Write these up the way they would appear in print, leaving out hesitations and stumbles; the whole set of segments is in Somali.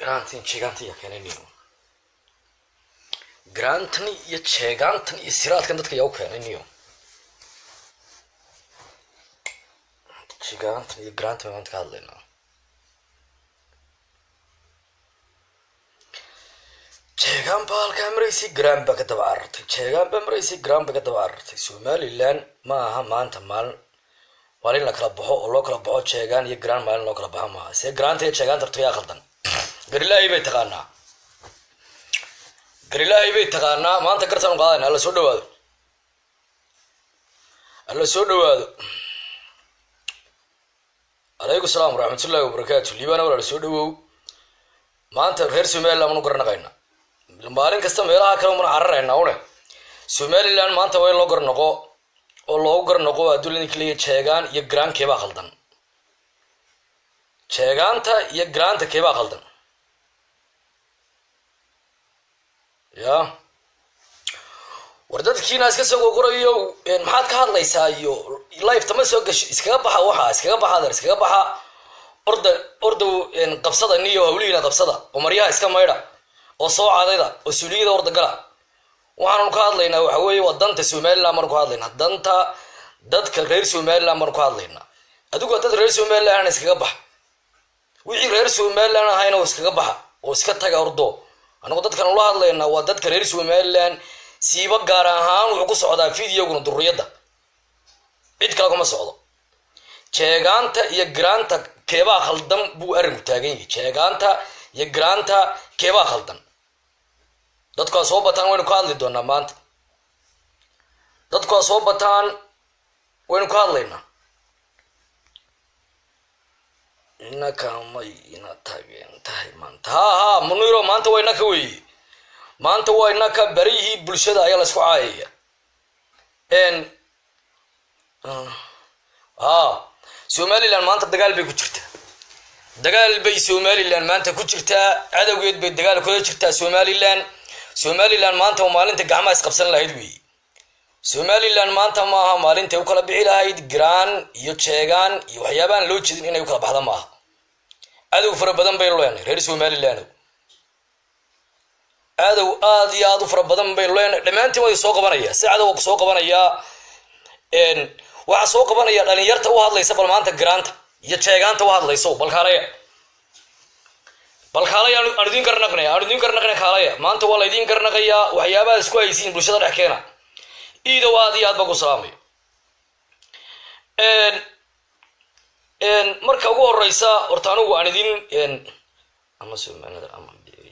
grantin cheegantan ya keenayniyo grantan iyo cheegantan iyo siraadkan dadka yaa u keenayniyo cheegantan iyo grantan waan ka hadlaynaa cheegan baalka maraysi gran ba ka daba aragtay cheegan ba maraysi gran ba ka daba aragtay Somaliland ma aha maanta maalin waalin la kala baxo oo loo kala baxo cheegan iyo gran maalin loo kala baxo ma se grantan iyo cheegan tarto yaa qaldan garilahay bay taqaanaa garilahay bay taqaanaa maanta gartaan qaadayna alla soo dhawaado alaykum salaam waraxmatullaahi wabarakaatu liibana walaal soo dhawow maanta reer Somaliland ma garanaqayna maalin kasta meelaha kale ma cararayna une Somaliland maanta way loo garnaqo oo loo garnaqo adduunka kaliya cheegan iyo gran keeba qaldan cheeganta iyo granta keeba qaldan ya wardadkiina iska soo qorayo maxaad ka hadlaysaa iyo live tama soo gasho iskaga baxa orda qabsada niyo hawliina qabsada oo maryaha iska maydha oo soo caadayda oo suuliyada orda gala waxaan ka hadlaynaa waxa weeye wadanta Somaliland markuu hadlaynaa danta dadka reer Somaliland markuu hadlaynaa adigu dad reer Somaliland iskaga bax wixii reer Somaliland ahayna iskaga baxa oo iska taga ordo anagu dadkan ula hadlaynaa waa dadka reer Somaliland siiba gaar ahaan wuxuu ku socdaa fiidiyowguna durriyada cid kale kuma socdo cheeganta iyo granta keeba khaldan buu arrin taagan yahay cheeganta iyo granta keeba khaldan dadka soo bataan waynu ka hadli doonaa maanta dadka soo bataan waynu ka hadlaynaa inaka may ina tageen tahay maanta ha muniro maanta wayna ka weeyii maanta wayna ka barihii bulshada ayaa la isku caayaya Somaliland maanta dagaal bay ku jirtaa dagaal bay Somaliland maanta ku jirtaa cadawgeed bay dagaal ku jirtaa Somaliland maanta waa maalinta gacmaha isqabsan lahayd weey Somaliland maanta ma aha maalinta u kala bixi lahayd gran iyo cheegan iyo waxyaabaan loo jeedin inay u kala baxdo ma aha adow fara badan bay leenahay reer Somaliland adow aad iyo aad u fara badan bay leenahay dhamaantii way soo qabanaya si cadow soo qabanaya waxa soo qabanaya dhalinyarta u hadlaysa bal maanta granta iyo cheeganta u hadlayso balkaalaya aan idin karnaqnay kaalaya maanta waa la idin karnaqaya waxyaabaha isku haysiin bulshada dhex keena iido aad iyo aad ba ku salaamay marka ugu horeysa horta anigu aan idin ama Somaliland ama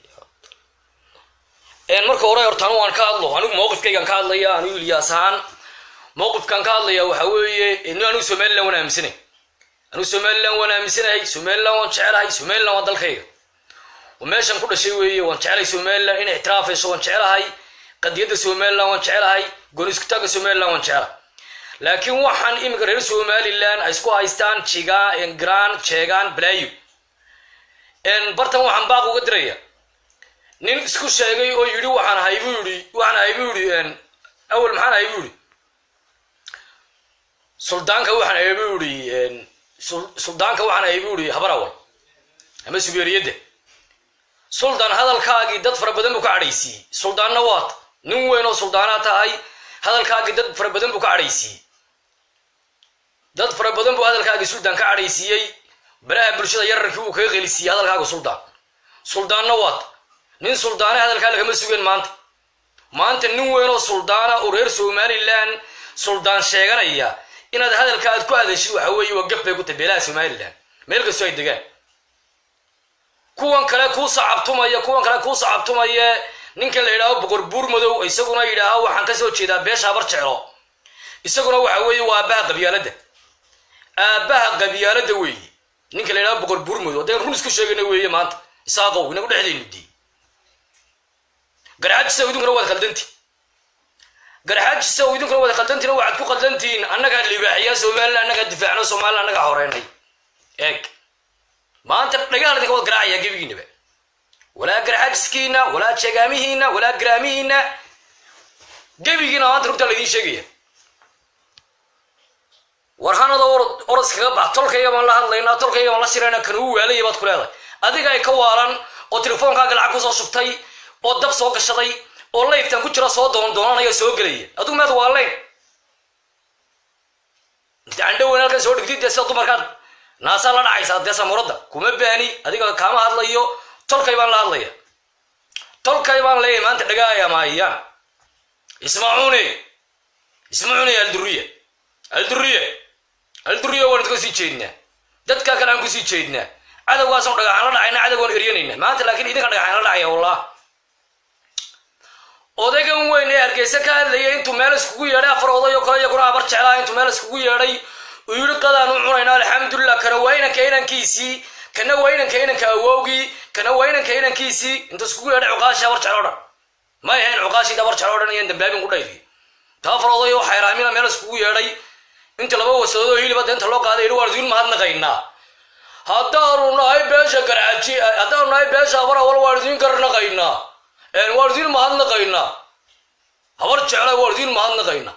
marka hore horta anigu aan ka hadlo anigu mowqifkaygan ka hadlaya anigu Ilyaasan mowqifkan ka hadlaya waxa weeye anigu Somaliland wana aaminsanay Somaliland waan jecelahay Somaliland waa dalkayga وماشان كل شيء ويا وانشعلي Somaliland إن اعتراف إيش وانشعلهاي قضية Somaliland وانشعلهاي قنيسكتاك Somaliland وانشعله لكن وحن إمغرير Somaliland أسكو هايستان تشيغا إن جران تشيغان بلايو إن برتم وحن باقو قدرية نين إسكو شيغي أو يري وحن هايبوري إن أول محن هايبوري سلطان كوحن هايبوري إن سلطان كوحن هايبوري هبراول أما سبيريده سلطان هذا الكاغي دد فربدن بو كعريسي سلطان نوات نين وين او سلطانات هاي هذا الكاغي دد فربدن بو كعريسي دد فربدن بو هذا الكاغي سلطان كعريسي بلا برشده يركي او كغليسي هذا الكاغي سلطان نوات نين سلطان هذا الكاغي ما سوين maanta nin weyn oo suldaana oo reer Somaliland suldaan sheeganaya inaad hadalka aad ku hadashay waxa weeye waa gabay ku tabeelaa Somaliland meel ka soo degan kuwan kale ku sacabtumaya ninka la yiraahdo boqor buur madow isaguna yiraahdo waxaan ka soo jeedaa beesha bar jeclo isaguna waxa weeye waa aabaha qabyaalada weeye ninka la yiraahdo boqor buur madow hadaan run isku sheegana weeye maanta isaaqow inagu dhexdeenu dii garaac sawiiduna wada qaldanti waxaad ku qaldantiin annaga libaaxiya Soomaaliland annaga difaacno Soomaaliland annaga horeynay maanta dhagaal wada garaacaya gabigiinaba wala garaaciskiina wala jeegamihiina wala garaamihiina gabigiina maanta rubta la idin sheegaya warhanada oros kaga bax tolkayga ma la hadlayna tolkayga ma la shirayna kan uu weelay baad ku leedahay adiga ay ka waalan oo telefonkaaga lacag kusoo shubtay oo dab soo gashaday oo leeftan ku jira soo doonanayo soo gelaya adigu maad waa leen inta andhow halkan soo dhigtid sida dumarkaad naasa la dhacaysa dee samuurada kuma baani adiga kaama hadlayo tolkay baan la hadlaya tolkay baan leeyahay maanta dhagaaya maayaan ismacuuni alduriya waan idinka sii jeednaa dadka kale aan ku sii jeednaa cadowgaasoo dhagaxaan la dhacayna cadowgaan eryanayna maanta laakiin idinka dhagaxaan la dhacaya wallah odaygan weyn ee hargeysa ka hadlaya intuu meel iskugu yeedhay afar odayo kale iyaguna habar jeclaa intuu meel iskugu yeedhay uu yidhi qadaan u cunaynaa alxamdulilah kana waa inanka inankiisii kana waa inanka inanka awowgii kana waa inanka inankiisii intuu iskugu yeedhay cuqaashii habar jeclo dhan ma ahayn cuqaashii habar jeclo dhan iyan dambaabin ku dhayfi taa afar odayo xayraamina meel iskugu yeedhay inta laba wasadoodoo hilibada inta loo qaaday yidhi waan idin mahadnaqaynaa haddaanu nahay beesha garcaji haddaanu nahay beesha habar awal waan idin garnaqaynaa waan idin mahadnaqaynaa habar jecla waan idin mahadnaqaynaa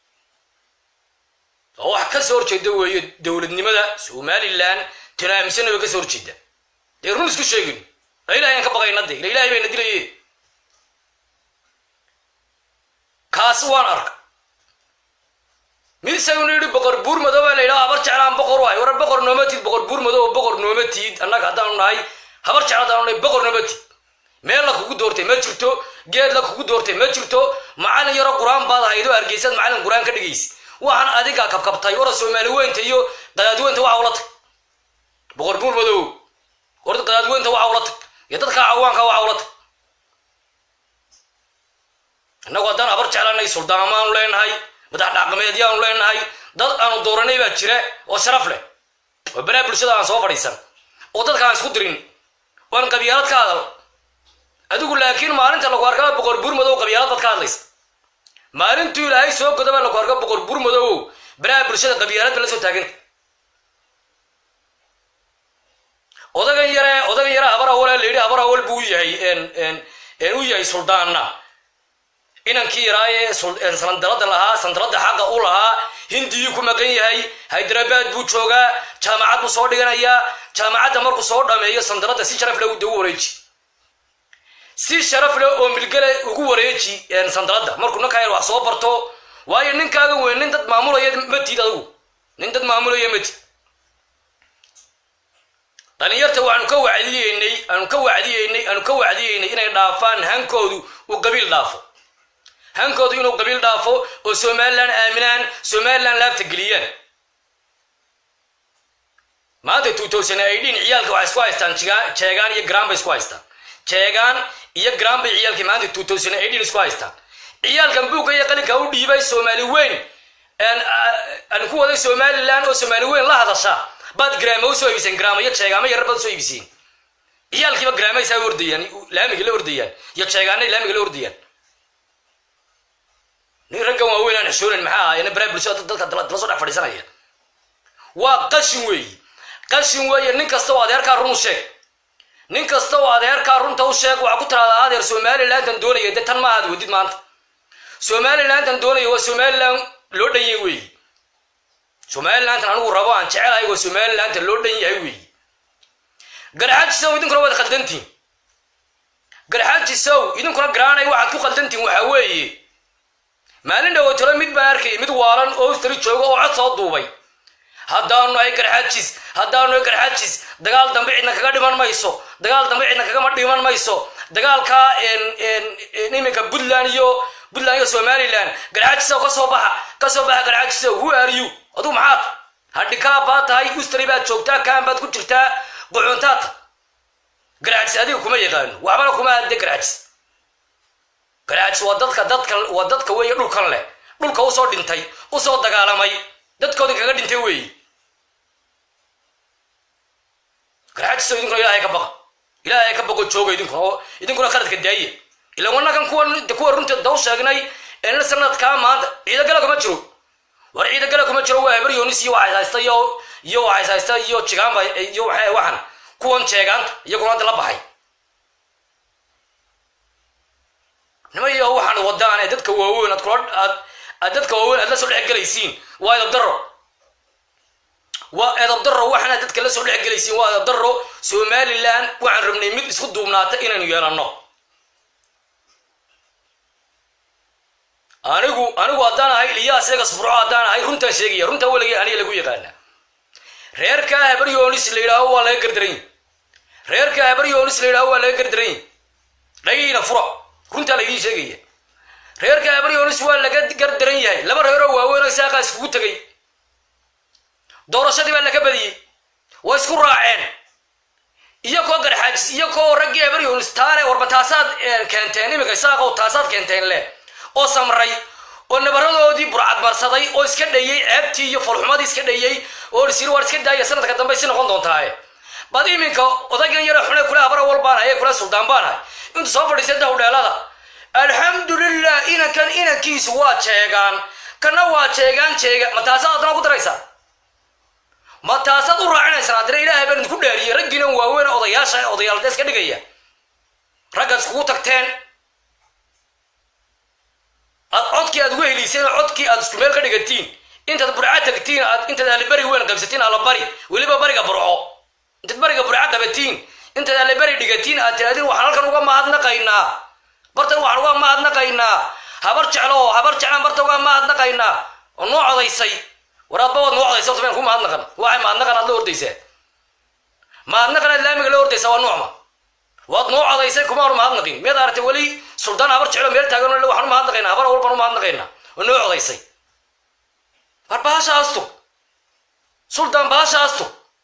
wax ka soo horjeeda weeye dowladnimada somalilan tanaamisana way ka soo horjeeda dee run isku sheegin ilaahay aan ka baqayna de ilaahay bayna dilaye kaas waan arka mid isaguna yidhi boqor buur madow baa la yidhaha habar jeclaan boqor waay war boqor noomatid boqor buur madow boqor noomatid annaga haddaanu nahay habar jecla haddaanu nahay boqor noomatid meel la kugu doortay ma jirto geed la kugu doortay ma jirto macalin yaro qur-aan baad ahaydoo hargeysad macalin qur-aan ka dhigaysa waxaan adigaa kabkabtay ora soomaali weynta iyo qadaadweynta waxa ula tag boqor buur madow orda qadaadweynta waxa ula tag iyo dadka cawaanka waxa ula tag annagu haddaan habar jeclanay suldaamaanu leenahay madax dhaqameedyaanu leenahay dad aanu dooranay baa jira oo sharaf leh oo baraha bulshada aan soo fadhiisan oo dadka aan isku dirin waan qabyaalad ka hadal adigu laakiin maalinta lagu arkaa boqor buur madow qabyaalad baad ka hadlaysa maalintuu ilaahay soo goda baa lagu arkaa boqor buur madow baraha bulshada qabyaalad ba la soo taaganta odagan yare habar awal la yidhi habar awal buu u yahay suldaanna inankii yaraaye sandarada lahaa sandarada xaqa u lahaa hindiyii ku maqan yahay hyderabad buu joogaa jaamacad buu soo dhiganayaa jaamacadda markuu soo dhameeyo sandarada si sharaf leh ugu wareeji si sharaf leh oo milgale ugu wareeji sandarada markuu ninkaa yar wax soo barto waayo ninkaaga weyn nin dad maamulaya matid adigu nin dad maamulaya matid dhalinyarta waxaanu ka wacdiyeynay inay dhaafaan hankoodu uu qabiil dhaafo hankoodu inuu qabiil dhaafo oo somalilan aaminaan somalilan laabta geliyaan maanta 2018 ciyaalka waxay isku haystaan jeegaan iyo gram bay isku haystaan jeegaan iyo gram bay ciyaalkii maanta 2018 isku haystaan ciyaalkan buugga iyo qalinka u dhiibay soomaali weyn aan ku waday somalilan oo soomaali weyn la hadasha baad gram u soo iibiseen gram iyo jeegaama yar baad soo iibiseen ciyaalkiiba gram ay saa ordayaan laamiga la ordayaan iyo jeegaanay laamiga la ordayaan nin raggan waaweyn aan xishoonin maxaa ahaayeen baraha bulshada dadka la soo dhex fadhiisanaya waa qashin weeye nin kasta oo adeerkaa run u sheeg nin kasta oo adeerkaa runta u sheeg waxaa ku tiraahdaa adeer somalilantan doonaya de tan ma aad wadid maanta somalilantan doonaya waa somalilan loo dhan yahay weeye somalilantan anigu rabo aan jecelahay waa somalilantan loo dhan yahay weeye garxaajisow idinkuna waad khaldantiin garxaajisow idinkuna garaanay waxaad ku khaldantiin waxaa weeye maalin dhawatalo mid baan arkay mid waalan oo istari jooga oo cod soo duubay haddaanu nahay garxaajis dagaal dambe cidna kaga dhiman mayso dagaal dambe cidna kagama dhiman mayso dagaalka iminka puntland iyo somalilan garxaajisow kasoo baxa garxaajisow who are you aduu maxaad hadhikaa baad tahay istari baad joogtaa kaan baad ku jirtaa qocoontaata garxaajis adiga kuma yaqaano waxbana kuma hadde garxaajis waa dadka weeye dhulkan leh dhulka usoo dhintay usoo dagaalamay dadkoodii kaga dhintay weeye garxaajiso idinkuna ilaahay ka baqo jooga idinkuna khaladka daaye ilan wanagan kuwa runta daw sheegnay ee sanadkaa maanta ciidagala kuma jiro war ciidagala kuma jiro waa habar yoonis iyo waxay haysta iyo jigaanba iyo waxan kuwan jeegaanta iyaguna hadda la baxay nimayo waxaan wadaan dadka waaweyn aad la soo dhex galaysiin waa idab daro وأدب درو وحنا تتكلم سؤال جلسين وأدب درو سومالي الآن وعن ربنا مد اسكت دومنات إنا نيرانو أنا أدانا هاي ليا سيجا صبرا أدانا هاي رنتا شيء رنتا ولا جي أنا لقوي قالنا ريركا هبريونس ليلا هو لا يقدرين ريركا هبريونس ليلا هو لا يقدرين لقينا فرع رنتا لقي شيء ريركا هبريونس هو لا يقدرين ياي لما ريرو هو وين ساقا سكوت جي دورة شدي ولا كبدي واسكو راعين إياكو قر حاجز إياكو رجع هبريونس تاري وربتاسات كانتيني مكساقة وتاسات كانتين له oo samray oo nabaradoodii burcad marsaday oo iska dhayay ceebtii iyo falxumadii iska dhayay oo sir war iska daayay sanadka dambe si noqon doontaa bad iminka odagan yar xunay kula abara walbaan ay kula suldaan baanahay inta soo fadhiisay dawdheelada alxamdulillah ina kiisu waa jeegaan kana waa jeegaan mataasaadna ku daraysa mataasad u raacinaysa adina ilaahay baan ku dhaariyay ragina waaweyn odayaal iska dhigaya raggaas ku tagteen عدكي أدويه ليسين عدكي أدستمر كده جتين أنت تبرعات كتين أنت اللي بري وين قبستين على بري واللي ببري قبرعه أنت تبري قبرعات قبتين أنت اللي بري دقتين أتلادين وحنا كانوا ما عدنا قينا برتن وحنا ما عدنا قينا هبرت على برتن ما عدنا قينا النوع هذا يسي ورابوا النوع هذا يسوي طبعا هم عدنا قنا واحد ما عدنا قنا الله ورديسه ما عدنا قنا اللي مقلور ورديسه والنوع وضنوع هذا يسير كمار ما هنقين ماذا أردت ولي سلطان هبرت على ميل تاجون اللي وحنا ما هنقين هبر أول ما هنقينا والنوع هذا يسير باش أستو سلطان باش أستو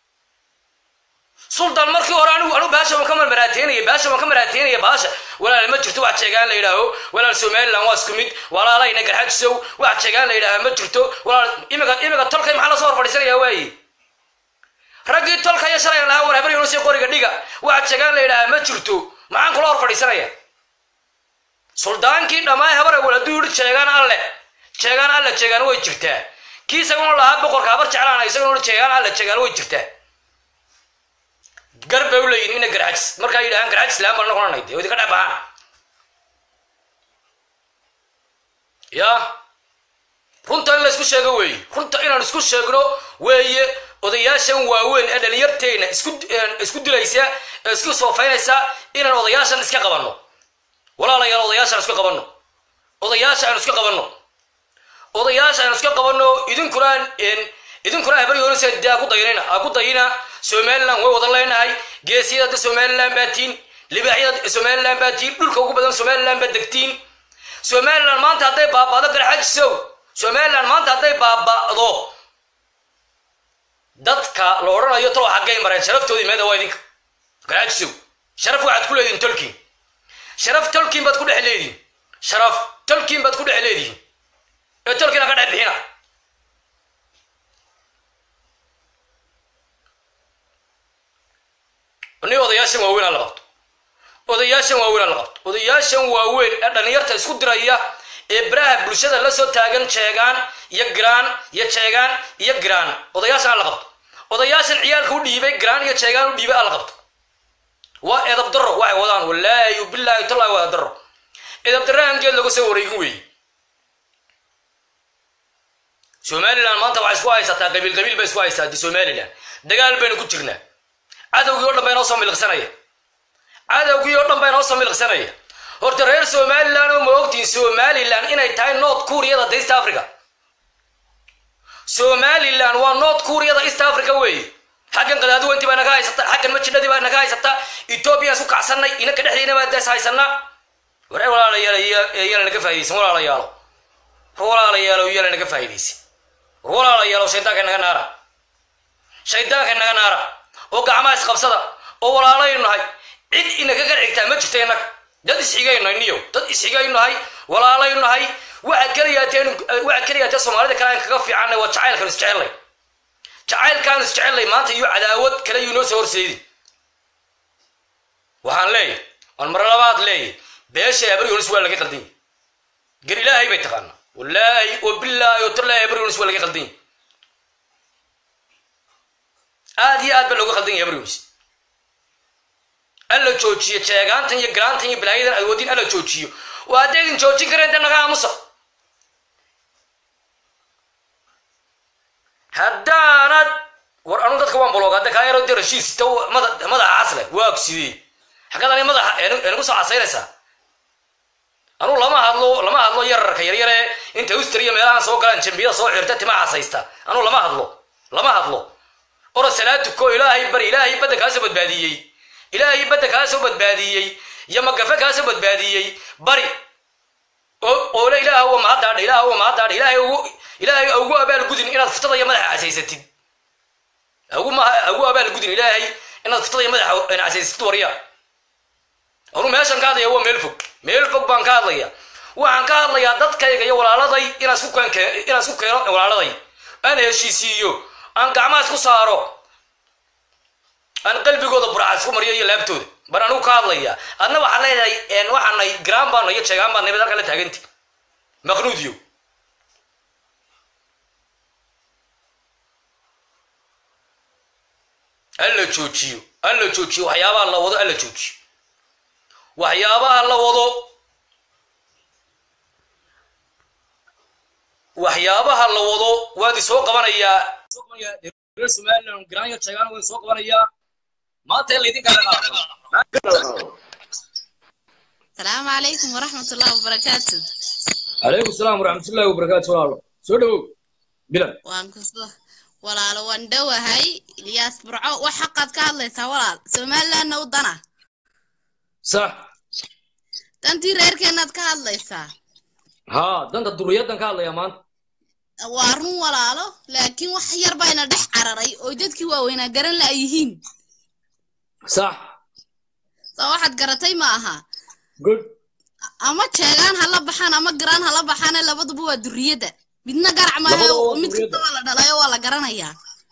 سلطان مركي ورانو أنا باشا مكمل مراتين يا باشا ولا لما تشوفوا واحد شجعان ليله ولا السومال لا واسكميد ولا لا ينقل حد سو واحد شجعان ليله ما تشوفوا ولا إما تلقي محل صور فريسة يا واي رجل تلقى يشري لها ولا بري ونسي قوري قديقة واحد شغال ليلها ما جرتو معان كل أرفع لسنية سلطان كي نما هبر ولا دور شغال الله شغال ويجرته كي سكون الله بقول خبر شعلان يسكون شغال ويجرته قرب ولا ينين جراجس مركا يدهن جراجس لا مرنا كنا نيدي ودي كده بقى يا كنت أنا لسه شغوي كنت أنا لسه شغلو ويا odayaashan waaweyn ee dhalinyarteena isku dilaysa isku soo faynaysa inaan odayaashan iska qabanno walaalayaal odayaashan iska qabanno idinkuna habari hore seedaa ku dayina Soomaaliland way wada leenahay geesiyada Soomaaliland baatiin libaaxyada Soomaaliland baatiin dhulka ugu badan Soomaaliland badagtiin Soomaaliland maanta haday baabado garxajiso Soomaaliland maanta haday baabado dadka la oranayo talo xaqay mareen sharaftoodii meeda waa idinka garaajiso sharaf waxaad ku leediin tolkiin sharaf tolkiin baad ku dhexleediin ee tolkiina ka dhex bixina ani odayaashan waaweyn la qabto odayaashan waaweyn ee dhalinyarta isku diraya ee baraha bulshada la soo taagan sheegaan iyo graan odayaashan la qabto odayaashan ciyaalka u dhiibay graan iyo sheegaan u dhiibay la qabto waa edab darro waxay wadaan wallaahi billahi taala waa darro edab darraan geed lagu soo wareegin weey Soomaaliland maanta waxay isku haysataa qabiil bay isku haysataa Soomaaliland dagaal baynu ku jirnaa cadawgii oo dhan bayna soo milqsanaya horta reer Soomaaliland oo moogtiin Soomaaliland inay tahay North Korea da East Africa Soomaaliland waa North Korea da East Africa weey xaqan qadaadu intii baa naga haysata xaqan majidadii baa naga haysata Ethiopia isku kacsanay ina ka dhaxdeena baa daas haysana waray walaalayaal naga faa'iideysan walaalayaal naga faa'iideysan walaalayaal shaydaanka naga naara oo gacmaha isqabsada oo walaalaynahay cid inaga garcigtaa ma jirto inaga dad isxigaynahay walaalaynahay waxa kaliya Soomaalida kale kaga fiican waa jacaylkan isjecelay maanta iyo cadaawad kale iyo noo soo horseedi waxaan leeyahay on mar labaad leeyahay beesha abri yunis waa laga qaldin gar ilaahay bay taqaan wallahi oo billahi oo tallaahi abri yunis waa laga qaldin aad ba looga qaldin abri yunis alla joojiyo jeegaantan iyo garaantan iyo balaayadan awoodin alla joojiyo waa deedin joojin kareen naga aamusa haddaanad rashiis تو ماذا عسله واكسي حكذا أنا ماذا أنا قصة عسيرسا أنا لما هذلو ير أنت أستري ميلان سوق كان شنبيا سوق عرتت مع عسيستا أنا لما هذلو ورسلت كو إلهي بدك هسبت باديي إلهي بدك هسبت باديي يا مقفك هسبت باديي بري أو لا إله هو ما دار إلهي أو أبال جودين إن الفترة يا مدح عسيستي أو أبال جودين إلهي إن الفترة يا مدح إن عسيستي وريا أنا ما أشان كذا يوم ملفك بان كذا وعن كذا يا ضد كذا يا ولا لضي إن سوق ولا لضي أنا شيء سيو أنا قامس كسارو أنا قلبي قد برعس كمريا يلعبتوا برانو كذا أنا وحنا إن وحنا جرام بان يتشجعان بان نبدأ كله تاجنتي مخنوديو ألا تشوتشيو حيابا الله وضع ألا تشوتشيو وحيابا الله وضع وادي سوق بنايا رسمال جرانيا تشجعان وادي سوق بنايا ما تلي دي كذا السلام عليكم ورحمة الله وبركاته. عليكم السلام ورحمة الله وبركاته. والله سودو بلال وانكسر ولا لو اندوا هاي الياس برعو وحقت كالله سوال سمال لنا ودنا صح تنتي رير كانت كالله سا ها دنت الدريات دن كالله يا مان وارن ولا له لكن وحير بين دح عرري oo dadkii waaweyna garan la yihiin صح واحد قرتي maaha good ama jeegan hala baxan ama garan hala baxan labaduba waa duriyada midna garac ma aha mid kasta wala dhalayo wala garanaya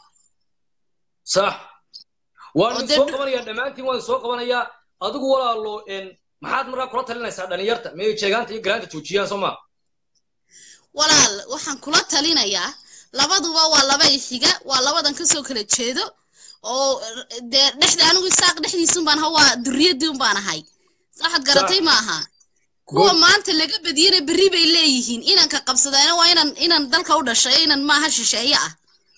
صح waan soo qabanaya dhamaantiin waan soo qabanaya adigu walaalo maxaad markaa kula talinaysaa dhalinyarta may jeeganta iyo garaanta joojiyaan Soomaa walaal waxaan kula talinayaa labaduba waa laba isiga waa labadan ka soo kala jeedo oo dhexda anigu saaq dhexdiisun baan hawa duriyadii baan ahay saxad garatay ma aha kuwa maanta laga badiyay bari bay leeyihiin inaan ka qabsadayna waa inaan dalka u dhashay inaan ma aha shisheeye ah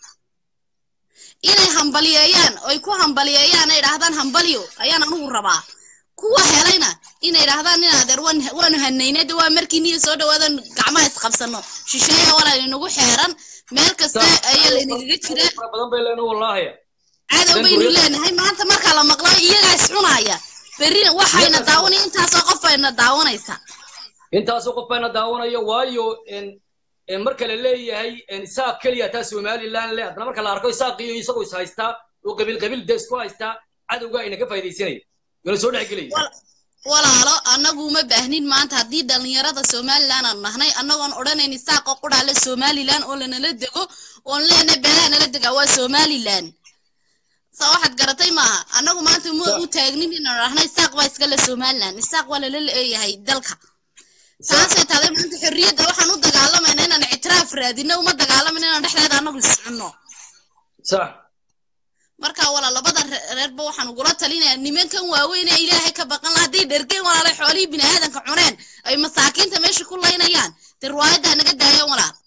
inay hambaliyayaan oo ku hambaliyayaan ay yiraahdaan hambaliyo ayaan anigu rabaa kuwa helayna inay yiraahdaan in adeer waanu hanaynada waa markii niyo soo dhawaadan gacmaha is qabsano shisheeye wala inagu xeeran meel kasta ayaa la inaga jiraa badan bay leena wallahi aad baynu leenahay maanta marka la maqlo iyaga is cunaya برينا وحينا داوني أنت ساقفنا داونيسا أنت ساقفنا داونيا وايو إن مركل اللي هي إن ساق كلية تسوي مالي لا أنا مركل أركو ساق يسوي سايستا وقبل ديسكو هايستا عدو جاي نكفى هذه السنة يقول سوري حكلي ولا لا أنا قوم بهنين ما أنت هدي دلنيارة السومالي لان النهني أنا قن أوراني نساق قرد على السومالي لان أولنا لدقو أولنا بلان لدقو السومالي لان واحد قرطي ما أنا ما أنت مو تاجني من رحنا يساق ويسقل سومالنا يساق ولا للأي هاي دلك سانسي تادم أنت حرية ده وحنو دجالة مننا نعتراف رادينا وما دجالة مننا نحن هذا نقص عنه صح مركا ولا لبضر رب وحنو قرط لينا نمين كان واوين إلهي كبقنا لهدي دركين ولا لا حوالي بنا هذا كعنان أي مساكين تمشي كل ينيان ترواد ده نقد ده يوم ولا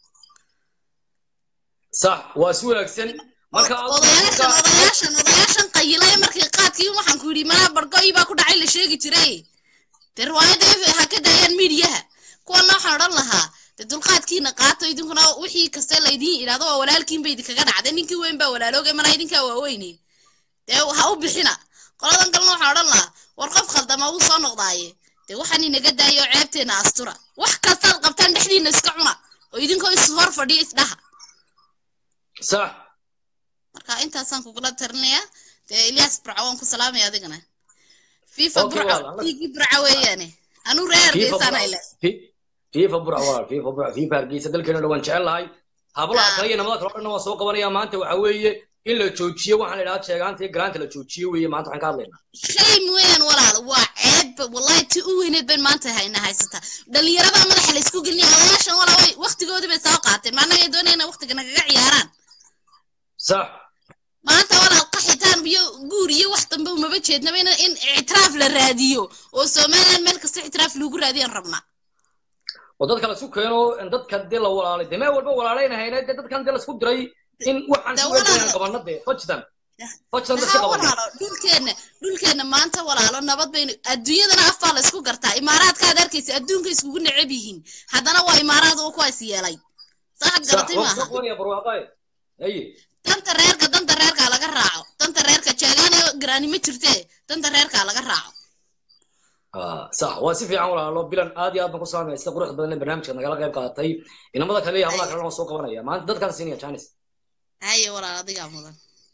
صح واسوي أكسن odayaashan qayilay markii qaadkii waxaan ku yiri mana barqay baa ku dhacay la sheegi jiray tirwaayada ha ka daayaan midiyaha kuwa waxaan oran lahaa dulqaadkiina qaato idinkuna wixii kasta la idin iraado walaalkiin bay idinkaga dhacday ninkii weyn baa walaalooga mana idinka waaweyneen ha u bixina qoladan kalena waxaan oran lahaa war qof khaldama uu soo noqdaaye waxaan inaga daayo ceebteena astura wax kasta qabtaan dhexdiina iska cuna oo idinkoo is hor fadhiyo isdhaha صح marka intaasaan ku kula tarnaya Ilyas Brawan ku salaamay adigana FIFA Brawan Brawan weeyane anu reer geesana ila FIFA Brawan FIFA hargeysa dalkeena waan jecelahay habla kaliya nabada kale waa soo qabanaya maanta waxa weeye in la joojiyo waxaan ilaa sheegaanta iyo grant la joojiyo weeye maanta waxaan ka hadlaynaa shay weyn walaal waa ceeb wallahi ti u weyneed baan maanta hayna haysata dhalinyarada madaxa la isku gelinayo ayaashan wala way waqtigoodii bay soo qaateen maanaga doonayna waqtiga naga ciyaaraan صح ما أنت ولا القحيتان بيجوري واحد ما بتشيد نبينا إن اعتراف للراديو وسومنا الملك صح اعتراف لوجو راديو ربنا وضد كلا سوق كانوا إن ضد كدل ولا على دماء ولا علينا هنا ضد كان دل سوق دري إن وحن سوق دري قبلنا ده فجدا fajran dadka ها qabanay walaalo dhulkeena maanta walaalo nabad baynu adduunyadana afbaa la isku gartaa imaaraadkaad arkaysa adduunka iskugu necab yihiin haddana waa imaaraad oo kuwaas yeelay saxad garatay صح maaha وقوانيا برواقاي اي danta reerka laga raaco danta reerka jeegaanayo garaani ma jirtee danta reerka laga raaco صح واسف يا عمر الله بلان ادي ادنا كسامي سida qurux badan barnaamijka nagala qayb qaatay inamada kale hablaha kale oo soo qabanaya maanta dadkan siinaya chance haye walaal adiga mudan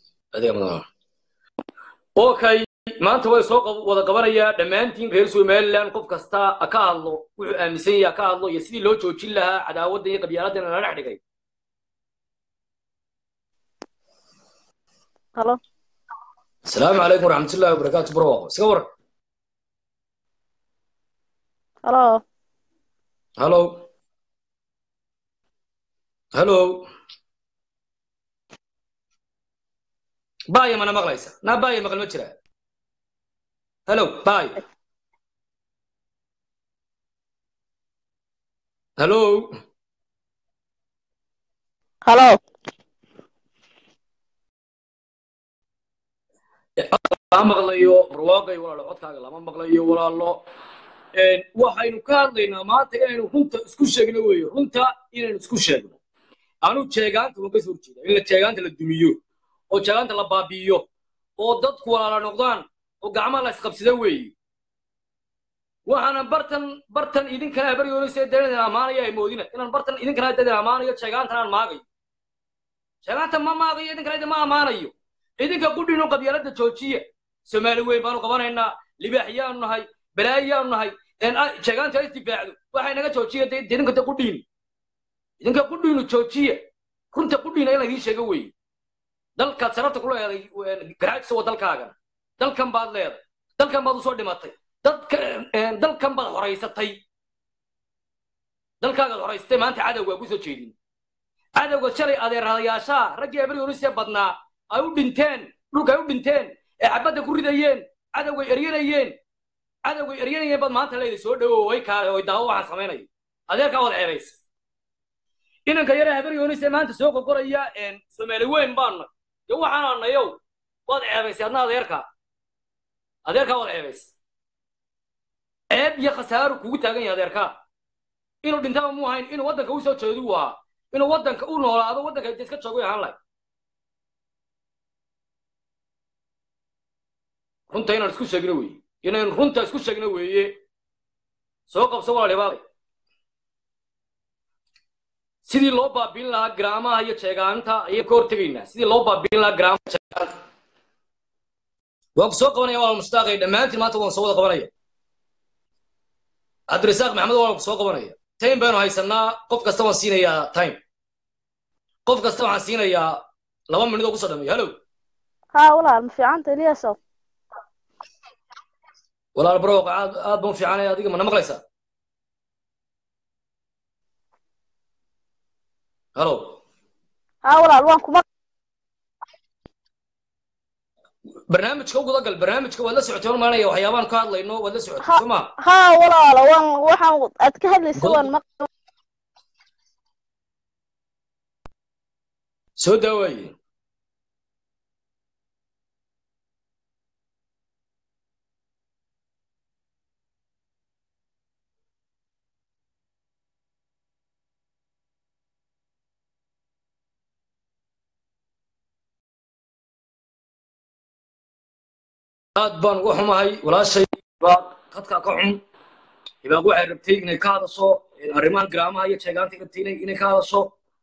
okay maanta way soo wada qabanaya dhamaantiin reer Soomaaliland qof kasta ka hadlo wuxuu aaminsan yahay ka hadlo iyo sidii loo joojin lahaa cadaawadda iyo qabyaaladda la dhex dhigay halo السلام عليكم ورحمة الله وبركاته برو سكور halo هلو هلو باي ما انا مغليسه نا باي مغل ما جرى هلو باي هلو halo ما مغليو رواقي ولا codkaaga lama maqlayo walaalo waxaynu ka hadlaynaa maanta inaynu runta isku sheegno weeyo runta inaynu isku sheegno aanu jeegaanta uga soo jeedo in la jeegaanta la dumiyo oo jeegaanta la baabi'iyo oo dadku walaalo noqdaan oo gacmaha la isqabsado weeyo waxaana bartan idinkana habaryooleysa deedan amaanaya ay moodina inaan bartan idinkana deedan amaanayo jeegaantana aan maagayo jeegaanta ma maagayo idinkana ma amaanayo idinka qudhino qabyaaladda joojiya Soomaali weyn baanu qabanaynaa libaaxiyaan nahay balaayaan nahay jeegaanta istifaacdo waxay naga joojiya idinka qudhin idinka qudhino joojiya runta qudhina in la idin sheego weey dalka sarafta ku leeyahay garaajis oo dalkaaga dalkan baad leedahay dalkan baad u soo dhimatay dalkan baad horeysatay dalkaaga horeystay maanta cadawga ku soo jeedin cadawga shalay adeerayaasha ragii abriyoonise badnaa ay u dhinteen dhulka ay u dhinteen ee xabadda ku ridayeen cadawga eryanayeen bad maanta leeyahay soo dhawow way kaale oo daawo waxaan sameynay adeerka wada ceebays inanka yara habaryoonise maanta soo qoqoraya Soomaali weyn baan iyo waxaan anayow wad ceebays adna adeerka wada ceebays eeb iyo khasaaro kugu taagan yahay adeerka inuu dhintaa mu ahayn inuu wadanka u soo jeedo waa inuu wadanka u noolaado wadanka iska joogo yahan lay runta inaan isku sheegno weeye inaan runta isku sheegno weeye soo qabso walaal hebaalay sidii loo baabiin lahaa garaamaha iyo jeegaanta ayay ka hortegaynaa sidii loo baabiin lahaa garaamaha jeegaanta waan ku soo qabanaya waa mustaaqay dhammaantiin maanta waan soo wada qabanaya cabdirasaaq maxamed waan ku soo qabanaya time baanu haysanaa qof kasta waan siinayaa time qof kasta waxaan siinayaa 2 minute oo ku soo dhameeyo hello ha walaal ma fiicanta Eliaso walaal bro aad baan fiicanay adiga ma maqlaysaa hello ha walaal waan kuma barnaamijka ugu dagal barnaamijka wada socotay oo maanaya waxyaabaan ka hadlayno wada socotay soma ha walaal waxaan aad ka hadlaysaa waan maqlay soo daaway aad baan ugu xumahay walaashay baa qadka ka xun ibaa waxay rabtay inay ka hadasho arrimahan garaamaha iyo jeegaanta rabtay inay ka hadasho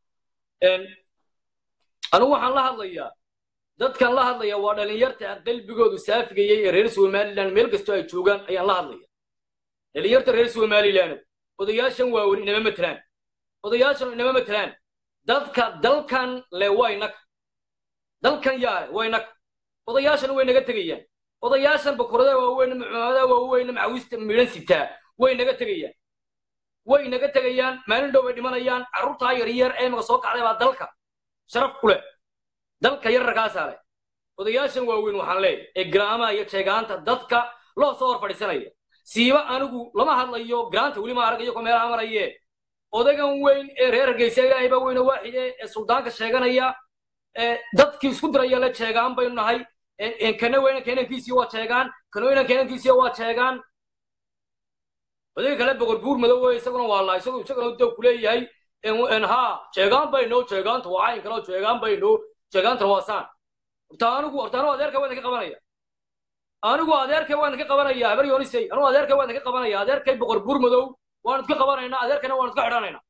anu waxaan la hadlayaa dadkan la hadlaya waa dhalinyarta qalbigoodu saafigayay ee reer Soomaaliland meel kasto ay joogaan ayaan la hadlaya dhalinyarta reer Soomaaliland odayaashan waaweyn inama matalaan dadka dalkan le waynak dalkan yaa waynak odayaashan way naga tagayaan odayaashan bakurada waaweyn macmaada waaweyn macawista miran sitaa way naga tagayaan maalin dhow ay dhimanayaan carruurta yar ee maga soo kacday baa dalka sharaf ku leh dalka yar ragaasale odayaashan waaweyn waxaan leeyahay ee garaamaha iyo jeegaanta dadka loo soo hor fadhiisanaya siiba anigu lama hadlayo garaanta weli ma aragayo ko meelaha marayee odagan weyn ee reer Hargeysa ilaahay baa weyn waaxid ee suldaanka sheeganaya dadkii isku diraya la sheegaan baynu nahay kana weyna keenankiisii waa sheegaan kana weyna keenankiisii waa sheegaan odayga kale boqor buur madow wey isaguna waa laa isaguna dab ku leeyahay ha sheegaan bayno sheegaanta waa cayn kale sheegaan bayno sheegaanta waa saan anigu adeerka waan ka qabanaya anigu adeerka waan ka qabanaya habar yoonisay anigu adeerka waan ka qabanaya adeerkay boqor buur madow waan ka qabanaynaa adeerkana waan ka xidhanaynaa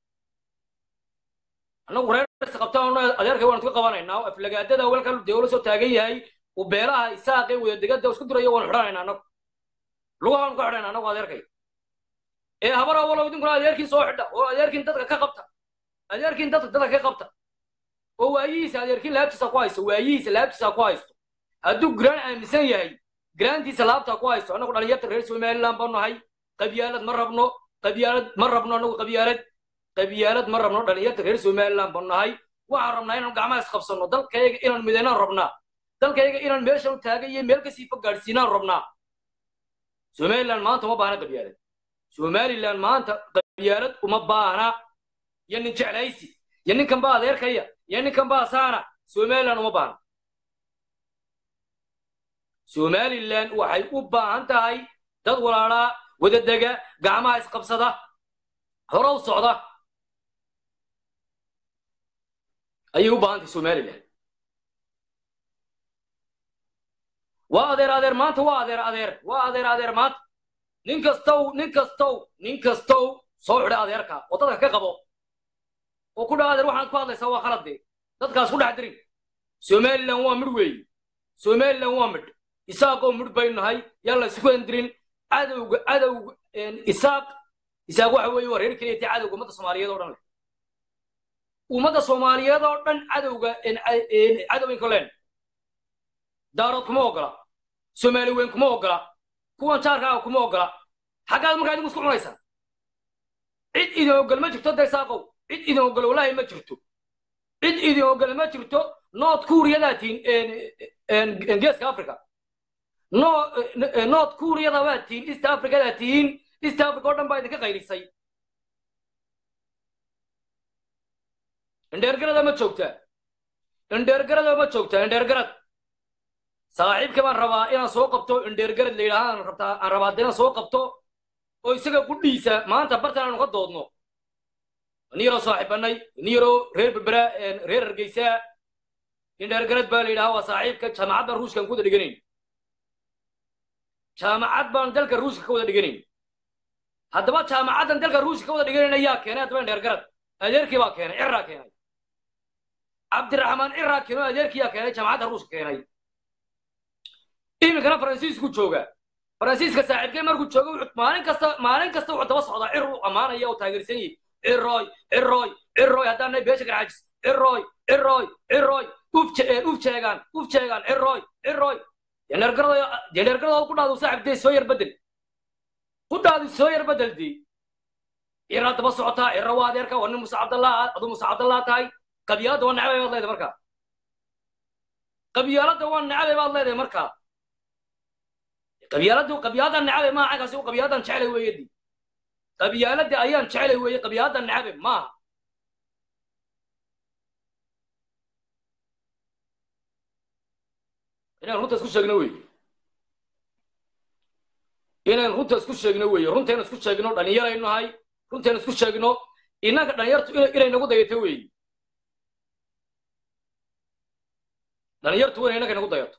anagu reerka qabtaan adeerka waan ka qabanaynaa aflagaadada walka dawladda soo taagan yahay oo beelaha isaaqay wada degada isku dirayo waan xidhanaynaa anagu lugaan ka xidhanaynaa anagu adeerkay habar awalo idinkuna adeerkiin soo xidha oo adeerkiin dadka ka qabta adeerkiin dadka ka qabta oo waayihiisa adeerkiin laabtiisa ku haysto waayihiisa laabtiisa ku haysto hadduu graan aaminsan yahay graantiisa laabta ku haysto anagu dhalinyarta reer somaliland baan nahay qabyaalad ma rabno anagu qabyaalad ma rabno dhalinyarta reer somaliland baan nahay waxaan rabnaa inaan gacmaha isqabsanno dalkayga inaan midaynaan rabnaa dalkayga inaan meeshan taagan iyo meel kasii fog gaadhsiinaan rabnaa somaliland maanta uma baahna qabyaalad somaliland maanta qabyaalad uma baahna iyo nin jeclaysi iyo ninkan baa adeerkaya iyo ninkan baa saana somaliland uma baahna somaliland waxay u baahan tahay dad walaalaa wada dega gacmaha isqabsada hore u socda ayay u baahan tahay somaliland waa adeer maanta waa adeer maanta nin kastow soo xidha adeerka oo dadka ka qabo oo ku dhaha adeer waxaad ku hadlaysaa waa khaladee dadkaas ku dhex dirin somaliland waa midh weeye somaliland waa midh isaaqoo midh baynu nahay yaan la isku endirin cadowga isaaq waxa weeye waa reer keliya tii cadowga ummadda soomaaliyeed oo dhan leh ummadda soomaaliyeed oo dhan cadowinka leen daarood kuma ogola soomaali weyn kuma ogola kuwan jaarkaaga kuma ogola xaggaad markaa idinku isku cunaysaan cid idin ogol ma jirto de isaaqow cid idin ogol wallaahi ma jirto cid idin ogol ma jirto north kuuriyadaad tihiin geeska africa north kuuriyada baad tihiin east africadaad tihiin east africa oo dhan baa idinka qaylisay indheergarada ma joogtaa indheergarad saaxiibka baan rabaa inaan soo qabto indheergarad la yidhaaha aan rabaa inaan soo qabto oo isaga qudhiisa maanta bartan aanu ka doodno nin yaroo saaxiibanay nin yaroo reer berbera reer hargeysa indheergarad baa la yidhaha waa saaxiibka jaamacaddan ruushkan ku wada dhiganayn jaamacad baan dalka ruushka ka wada dhiganayn haddaba jaamacaddan dalka ruushka ka wada dhiganayn ayaa keenay haddaba indheergarad adeerkii baa keenay ciraa keenay cabdiraxmaan ciraa keeno adeerkiyaa keenay jaamacadda ruushka keenay iminkana faransiisku jooga faransiiska saaxiibkay markuu jooga maalin kasta wuxuu daba socdaa cir uu ammaanaya oo taageersan yahay ciroy haddaan nahay beesha garxajis ciroy uf jeegaan ciroy deneergaradooda ku dhaadu saaxiibtay soo yar bedel dii ciraa daba socotaa ciro waa adeerka waa nin muuse cabdallah aduu muuse cabdallah tahay qabyaaladda waa necbay baad leedahay markaa qabyaaladda markaa qabyaalada nacabe maaha cagaasi qabyaaladan jeclay weeye di qabyaalada ayaan jeclay weeye qabyaalada nacabe maaha inaan runta isku sheegno weeye runteena isku sheegno dhalinyaraynu nahay runteena isku sheegno innaga dhalinyartu inay nagu dayato weeye dhalinyartu inay innaga nagu dayato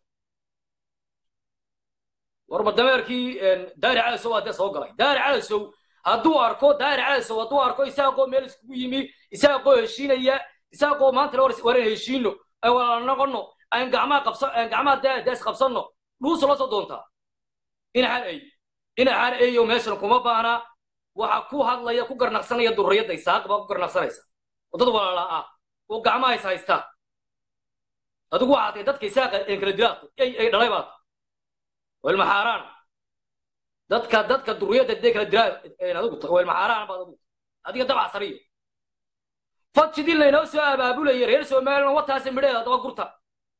warba dameerkii daari calasow haddee soo galay daari calasow hadduu arko isaaqoo meel iskugu yimi isaaqoo heshiinaya isaaqoo maanta waran heshiino ay walaala noqonno aan gacmaha dees qabsanno dhuusa la soo doontaa ina xaar eeyo meeshan kuma baana waxa ku hadlaya ku garnaqsanaya durriyadda isaaq baa ku garnaqsanaysa oo dad walaala ah oo gacmaha is haysta adigu waxaa tahay dadka isaaqa kala dilaad ay dhalay baad والمحاران دتك دريات ديك الدرا هذوك والمحاران بعض هذيك تبع سريه فتشدي اللي نوسو ابابو لي رير سومالنا وتاس ميدها دبا غورتا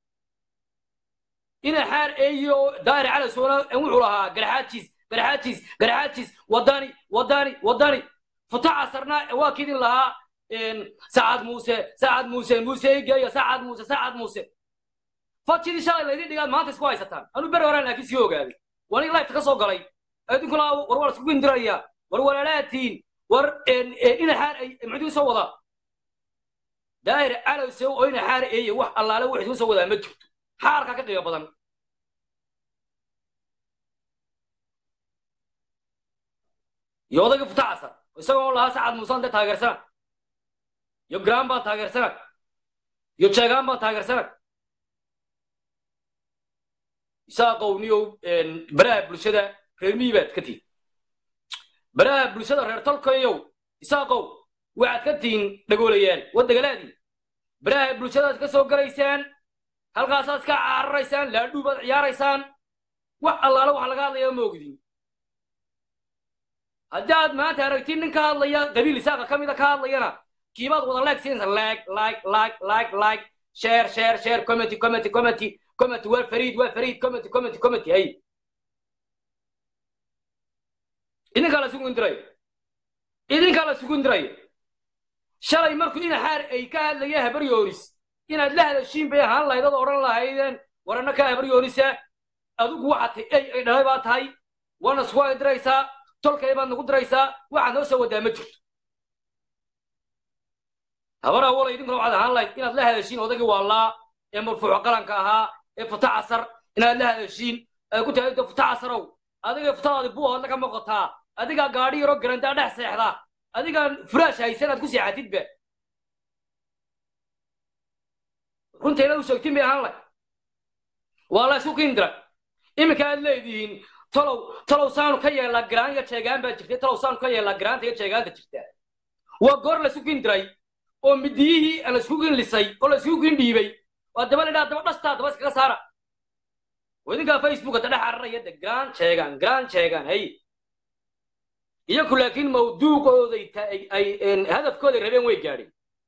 ina xaar eeyo daari cala soona wuxuu lahaa garxaatiis wadani futaca sarna waa kidin lahaa سعد موسى جاي سعد موسى فاتشي شاي ليدي دغاد maanta isku haysataan anu bar horaan laakiin si ogaaday wali live ka soo galay adinku la war isku indiraya war walaalaatiin war ina xaar ay muxuu soo wada daayir calaw soo ina xaar ay wax allaale wuxuu soo wada ma jirto xaarka ka qiimo badan yoodaga futaasa isagoo la saacad musan da taageersana yo gramba taageersana yo jeegamba taageersana isaaqowniyo baraha bulshada reer miibaad ka tiin baraha bulshada reer tolkayo isaaqow waxaad ka tiin dhagoolayaan wadagalaadii baraha bulshadaad ka soo galaysaan halkaasaad ka cararaysaan laadhuubaad ciyaaraysaan wax allaale wax laga hadlaya ma ogdin haddii aad maanta aragtiin nin ka hadlaya qabiil isaaqa ka mida ka hadlayana kiibaad wada leeg siinaysa like share comment والفريد كومنتي هي إذن قال سكون دراي شري مركو إن حار أي كان ليها بريوريس إن لها الشين بيها الله إذا ورا الله أيضا ورنا كان بريوريس أدوك واحد أي نهايبات هاي وانا سواء درايسا تلك يبان نقول درايسا واحد نوسا ودامجر هورا ولا يدين كانوا على الله إن لها الشين وذاك والله مرفوع قلن كها فتح عصر إن لها الشين كنت أقول فتح عصروا هذا فتح أبوه هذا كم مقطع هذا قاعد يروح جرندا نحس هذا هذا فراش هاي سنة تكون عديد به كنت لو سكتين بها الله والله سوق إندرا إما كان ليدين تلو سانو كيا لا جران يا شجعان بتشتى تلو سانو كيا لا جران يا شجعان تشتى وقر لسوق إندراي ومديه أنا سوق لسي ولا سوق إنديبي ودبل ده دبل استاد بس كسارة وإذا كان فيسبوك تدا حرر يد جران شجعان هي يأكل لكن موضوع كودي أي هدف كودي ربين ويجارين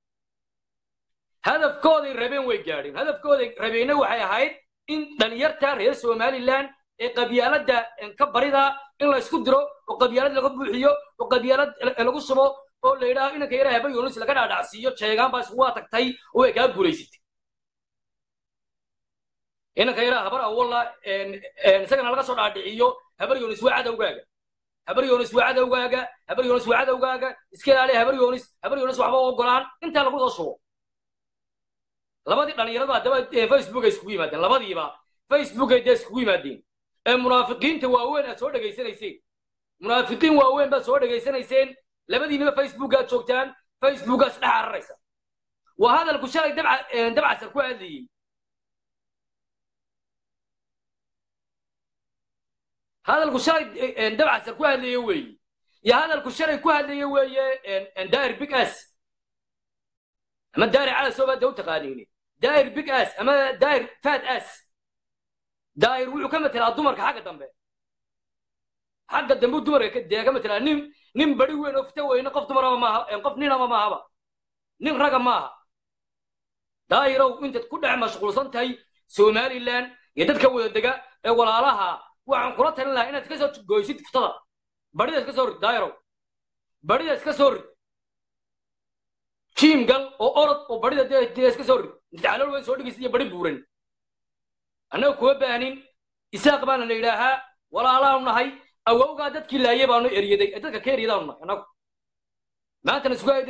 هدف كودي ربين ويجارين هدف كودي ربين وحي هاي إن دنيرتا رئيس ومالي لان قبيلة دا إن كبريدا إن لا يسكدرو وقبيلة لقبوحيو وقبيلة لقصبو oo leeyahay in ka yarahay Yunus laga dhaadhacsiyo sheegan bas waa tagtay oo ay ka guuleysatay in ka yarahay habar awalla isagana laga soo dhaadhiciyo habar Yunus waa cadawgaaga iska ilaaliya habar Yunus waxba ogolaan inta lagu soo shubo labadii dhalinyarada hadaba Facebook ay isku yimaadeen labadiiba Facebook ay isku yimaadeen munaafiqiinta waaweyn soo dhageysanaysay munaafiqiin waaweyn ba soo dhageysanaysay labadiina Facebook aad joogtaan Facebook as dhaaraysa وهذا الكشري دبع سركو هذه هذا الكشري دبع سركو هذه وي يا هذا الكشري كو هذه وي داير بيك اس اما داير على سوبا دو تقانيني داير بيك اس اما داير فات اس داير ويو كما ترى دمرك حاجه دنبه حق الدنبو دمرك كده كما ترى نم بدي وين افتوى ان قفت مره ما قف نينا ما هبا نم رقم ما دايرو انت ku dhac mashquulsan tahay Somaliland iyo dadka wada daga ee walaalaha waxaan kula talin lahaa inaad ka soo gooysid ftada badida iska soo rid daayro badida iska soo rid team gal oo orod oo badida iska soo rid dacalol way soo dhigaysid badi buuran anagu ku baahanin isaaq baan la ilaaha walaalaha nahay awowga dadkii laayay baanu eriyaday dadka ka eriyadaan anagu maanta na sugaay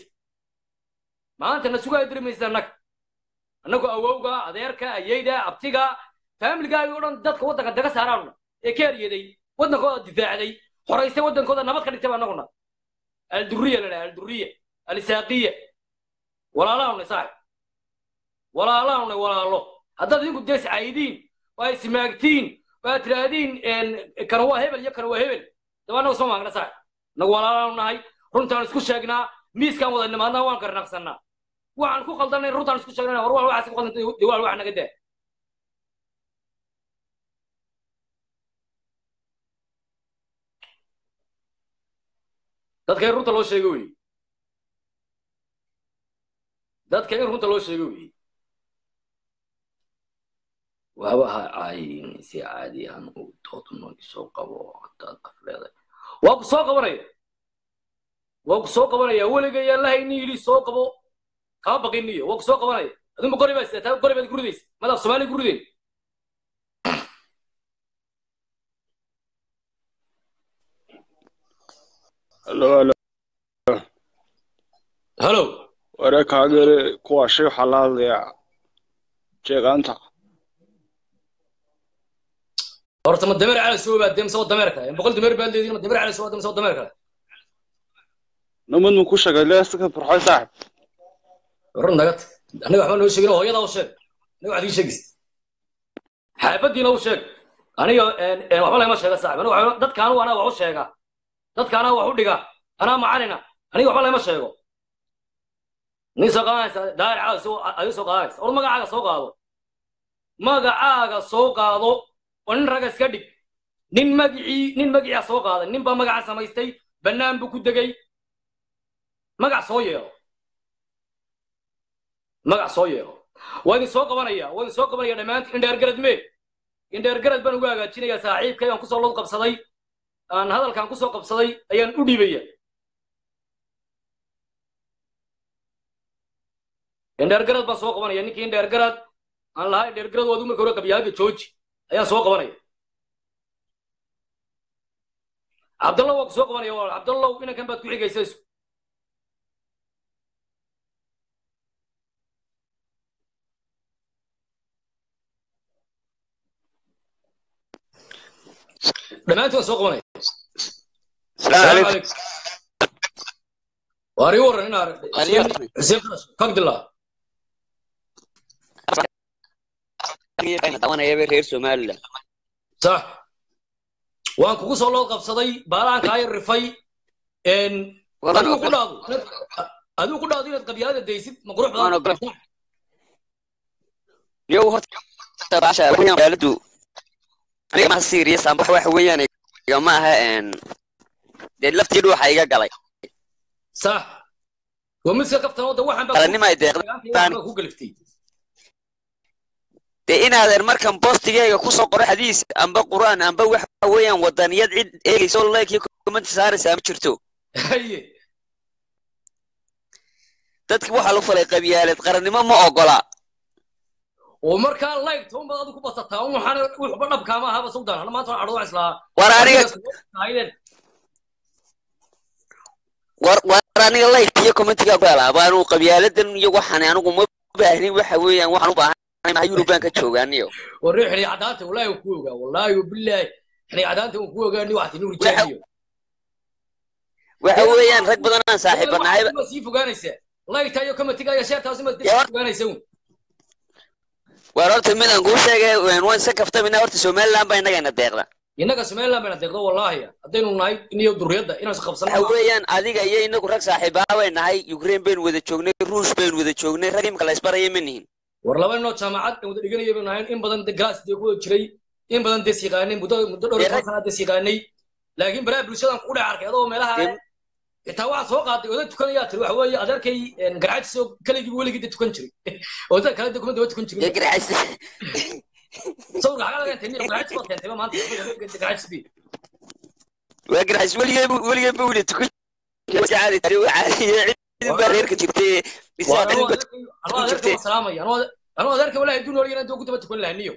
dirimaysa anagu awowga adeerka ayayda abtiga family-ga oo dhan dadka wadanka daga saaraan ee ka eriyaday wadankooda difaacday xoreysay wadankooda nabad ka dhigtay anaguna al-durriya al-isaqiya walaalo haddaad idinku dees caaydiin waa ismaagtiin waa tiraadiin kan waa hebel iyo kan waa hebel dabana soo maagna sax nagu walaalo nahay runtaan isku sheegnaa miiskan wada nimaadna waan karnaqsanaa waxaan ku qaldanay runtaan isku sheegnaa war waxa ku qaldantay diwaal wax naga daa dadka runta loo sheego weey وهوها عاين سي عادي أنا وتوتنو يسوق وقت قفلة وبسوق وري وك سوق قبنا يا ولقى يا الله إني لي سوق قبو كابق إني وك سوق قبنا هذا مقرب بس تاب قرب الكرديس ماذا سومالي كردين هلو هلو وراك هاجر كواشي حلال يا جيغانتا horta ma dameer cali soo baadeen soo dameerka in boqol dameer baad leedin ma dameer cali soo dameerka نمن كوشا قال لي استك فرحي صاحب run nagat aniga waxba noo sheegin hooyada oo sheeg aniga waxii sheegis xaafadiina oo sheeg aniga waxba lama sheega saaxib aniga dadkaan wana wax u sheega dadkaan wax u dhiga ana macalina aniga waxba lama sheego nin soo qaadaysa daar cali soo ayu soo qaadaysa oo magacaaga soo qaado ون رجس كدي نين مجيء سوق هذا نين بمجع سمايستي بنام بكودجي مجع صوير وين سوق بنايا دمانت إن درجرد بنوجا تشيني يا سعيد كي أنكسر الله قبصدي أن هذا كان كسر قبصدي أيان أودي بيا إن درجرد بسوق بنايا يعني كين درجرد أن لا درجرد وادو مكورة كبيرة بتشوج ayaa soo qabanaya Abdullah waa soo qabanaya walaal Abdullah ina kan baad ku xigaysaa dhamaantood soo qabanaya السلام عليكم wari waran ina Xuseen Fagdillah طبعا هي غير سوماليا صح وان كوكو سو لو قبسداي باران كاي رفاي ان ادو كدادو inaad qabyada deysid ma qurux badan يو هرت باشا وين قالدو aniga ma serious aan wax weeyaan iga ma aha en de laftiidu waxa iga galay صح ومسك كفتان wada waxan kala nima ay deeqdaan ku galiftay de inaadan markan postigeyga ku soo qoray xadiis amba quraan amba waxa weeyaan wadaniyad cid eegayso like comment saaraysa ma jirto haye dadku waxa loo falay qabyaalad qarannimo ma ogola oo marka like toon baad ku basataa waxaan wuxuu dhabka ma aha Suudaan ana maanta aan ardo isla waraniga like iyo commentiga ku helaa baanu qabyaaladan iyo waxaan anigu ma baahnin waxa weeyaan waxaan u baahan ما يوروبان كتشوغانيو وريح لي عدانته والله وكوغا والله وبالله احنا عدانته وكوغا ني واحد نور جانيو waxa weeyaan rag badan aan saaxiibanahay ma sii fogaanaysa like tayo kama tigaya sheertaasi ma sii fogaanaysa wararta midaan ku sheegay waan sakafta mina horta Soomaaliland baa inaga deeqda inaga Soomaaliland baa deeqda wallahi hadaynu nahay iniyo duriyada inaan qabsano waxa weeyaan adiga iyo inagu rag saaxiibaa way nahay Ukraine baan wada joognay Ruush baan wada joognay rag imka la isbarayay manihin war laba inoo jaamacad wada dhiganayay baan nahay in badan glass de ku jiray in badan de siqaanay muddo dhowr sano de siqaanay laakiin baraa bulshadan ku dhac arkay adoo meelaha inta waxa soo qaaday wada tukanaya tir waxa weeye adeerkay garaac soo kaligi weligii tukan jiray oo dadka kale dokumenti wada tukan jiray garaac soo gacan laga tani garaac soo tantay maanta garaac sbi waa garaac weligii wada tukan jacaadi tari waxa bareerka jirtay isaaqin salaamay anoo adeerkay wallahi duun waligeena doo ku daba tukan lahaaniyo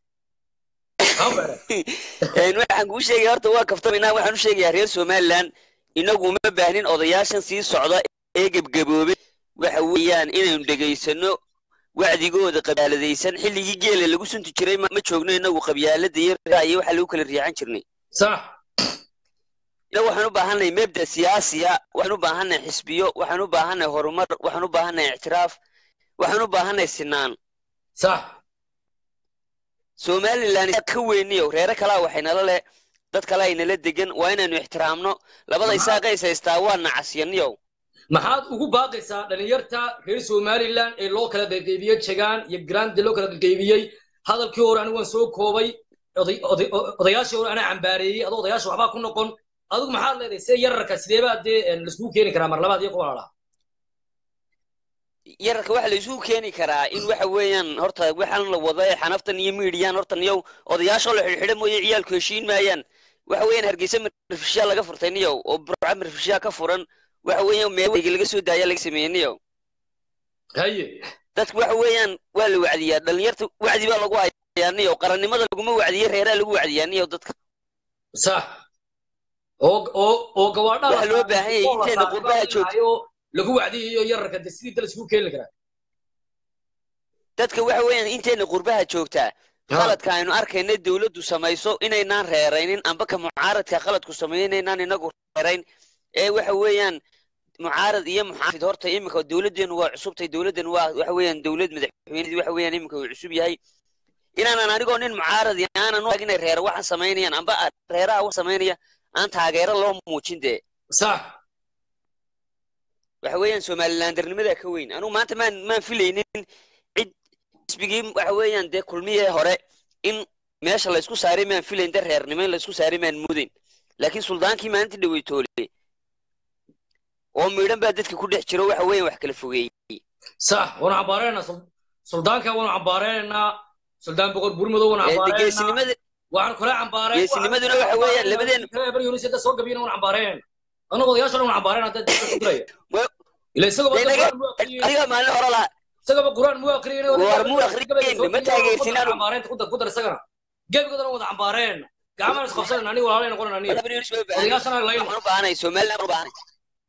waxaan ku sheegay horta waa kaftaminaa waxaan u sheegayaa reer Soomaaliland inagu ma baahnin odayaashan sii socda ee gabgaboobay waxa weeyaan inaynu dhageysano wacdigooda qabaaladaysan xilligii geela lagu sunti jiray ma joogno inagu qabyaalada iyo waxa lagu kala riixan jirnay sax ila waxaan u baahanahay mabda siyaasiya waxaan u baahanahay xisbiyo waxaan u baahanahay horumar waxaan u baahanahay ictiraaf waxaan u baahanahay sinaan sax Soomaaliland ka weyniyo reer kala waxay nala leh dad kale ay nala degan waa inaanu ixtiraamno labada isaaqaysa istaa nacasiyaniyo maxaad ugu baaqaysaa dhalinyarta reer Soomaaliland ee loo kala qaybiyay jagaan iyo grand loo kala qaybiyay hadalkii hore anigu waan soo koobay odayaashii hore ana cambaareeyay adoo odayaasha waxba ku noqon adigu maxaad leedahay see yararka sidee baad la isku keeni karaa mar labaad iyo qoolaha yararka waxa la isku keeni karaa in waxa weeyaan horta waxaan la waday xanaftan iyo miidiyaan horta niyow odayaasha la xidhiidhay mooyay ciyaalku heshiin maayaan waxa weeyaan hargeysa marfisha laga furtay niyow oo burca marfisha ka furan waxa weeyaan meewayga laga soo daaya laga sameeynayo haye dadku waxa weeyaan waa la wacdiyaa dhalinyarta wacdi baa lagu hayaaniyo qarannimada laguma wacdiyo reeraa lagu wacdiyaaniyo dadka صح oo gawaadha waxa loo baahan yahay inteena qurbaha joogto lagu wacdiyo yararka sidii dal isku keen karaa dadka waxa weeyaan inteena qurbaha joogtaa qaladka aynu arkayna dawladdu samayso inaynaan reeraynin amba ka mucaaradka qaladku sameeynaynan inagu reerayn ee waxa weeyaan mucaarad iyo muxaafid horta imika dawladdeenu waa cusubtay dawladdeenu waa waxa weeyaan dawlad madaxweynadii waxa weeyaan imika uu cusub yahay inaanan anigoo nin mucaarad aanan u inay reer waxa sameynayaan amba reeraha wax sameynaya aan taageero loo muujin dee صح waxa weeyaan Somalilandernimada ka weyn anu maanta maan filaynin cid isbigii waxa weeyaan dee kulmiye hore in meesha la isku saaray maan filayn dee reernimo la isku saaray maan mudayn laakiin suldaankii maalinta dhaweytoole oo miidhan baa dadka ku dhex jiro waxa weeyaan wax kala fogeeyay صح wana cabaarayna suldaanka wana cabaarayna suldaan boqor burmado wana cabaarayna geesinimada waxaan kula cambaareen geesinimaduna waxa weeyaan labadeen bar yunisada soo gabiyana wana cabaareen anagu odayaasha wana cabaareen hadda dadka ku diraya ila isagoo adiga maalin hore la isagoo quraan mu aqriyay war mu aqriyay ma taageersinaan cabaareen ku dar isagana gebigoodana wada cabaareen gacmaha is qabsan anigu walaalay noqon aniga odayaashana layn waxaan u baahanay Soomaaliland u baahanay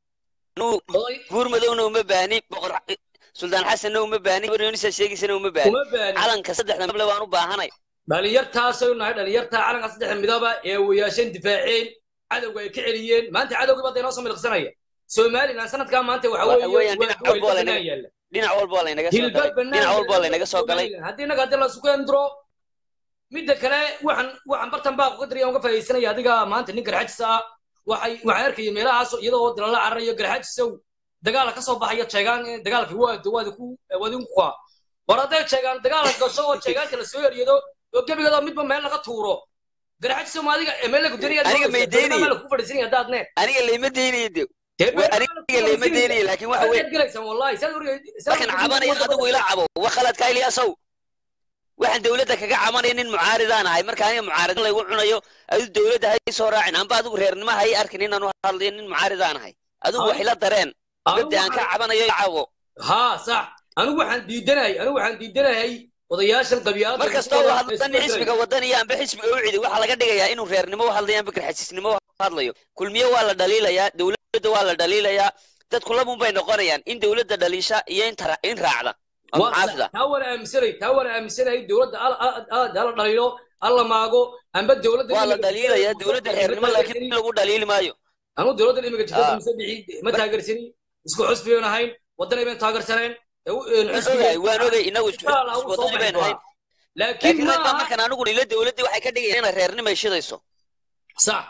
burmadowna uma baahni boqor suldaan xasanna uma baahni bar yunisa sheegisana uma baahni calanka saddexda midab waan u baahanay dhalinyartaasoo nahay dhalinyarta calanka saddexda midaba ee weeyaasheen difaaceen cadawga ay ka celiyeen maanta cadawga baa inoo soo milqsanaya Soomaaliland sanadka maanta waxa weeyaan dhinac walba la inaga soo galay hadii naga hadii la isku endro midda kale waxaan bartan baa ku qadriya uga faa'iideysanaya adiga maanta nin garxajisa waxay arkay meelahaas iyadoo dalala cararayo garxajisow dagaal ka soo baxaya jeegaan dagaalkii waadi ku waraday jeegaan dagaal gasho oo jeegaanka la soo yariyado oo gabigeeda midba meel laga tuuro garxajiso maadiga meel lagu dariya aniga meedeynay ku fadhiisanaya daadne aniga leeyma deynay aniga leeyma deynay laakiin waxa weey wallahi markan cabanay adigu ila cabo wax khaladka Iliyaasow waxaan dawladda kaga cabanay nin mucaaridaan ahay marka aniga mucaarid la igu cunayo ay dawladda hay soo raacin amba adigu reernimo hay arkin inaan wax hadlayn nin mucaaridaan ahay adigu wax ila dareen gabdha aan ka cabanayo cabo ha sax anigu waxaan diidanahay odayaashan qabiyaad markasta oo hadlan xisbiga wadaniga amba xisbiga u cidi waxa laga dhigayaa inuu reernimo hadlayo amba garxasisnimo hadlayo kulmiye waa la dhaliilayaa dawladda waa la dhaliilayaa dadku labun bay noqonayaan in dawladda dhaliisha iyo in raacda تاور أمسري دولة على دليله الله ماجو أم بدولة والله دليل يا دولة غير ما لكن لو دليل مايو أنا دولة اللي مجتهد مسبعي ما تاجر سني اسكو حسبي أنا هاي ودنا بين تاجر سنين حسبي وأنا جاي إنه ودنا بين هاي لكن ما كان أنا أقول إلى دولة دي وحكي كده أنا غيرني ما يشيل يسوع صح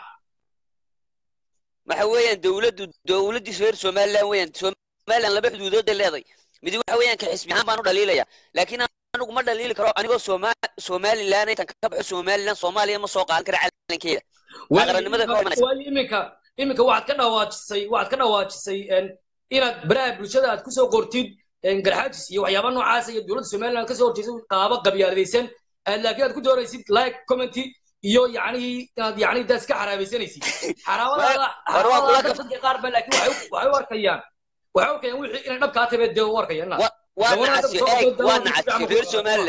ما هو وين دولة دي سوير سومالي وين سومالي أنا بحدود اللي هذي mid waxa weeyaan ka xisbi ahaan baan u dhaliilaya laakiin anigu ma dhaliili karo anigoo Somaliland ay tan ka baxo Somaliland Soomaaliya ma soo qaadan kara calankeeda qaranimada ka hormaraysa imika waxaad ka dhawaajisay inaad baraha bulshada aad ku soo qortid garxaajis iyo waxyaabo noocaas iyo dawladda Somaliland ka soo horjeedo qaabo qabyaaladaysan laakiin aad ku dooraysid like comment iyo yani daas ka xaraabaysanaysid xaraawada dadka qaar ba laakiin waxay u arkayaan waxaa keen wixii in dhabka tabeed dee warkayna waa nacas reer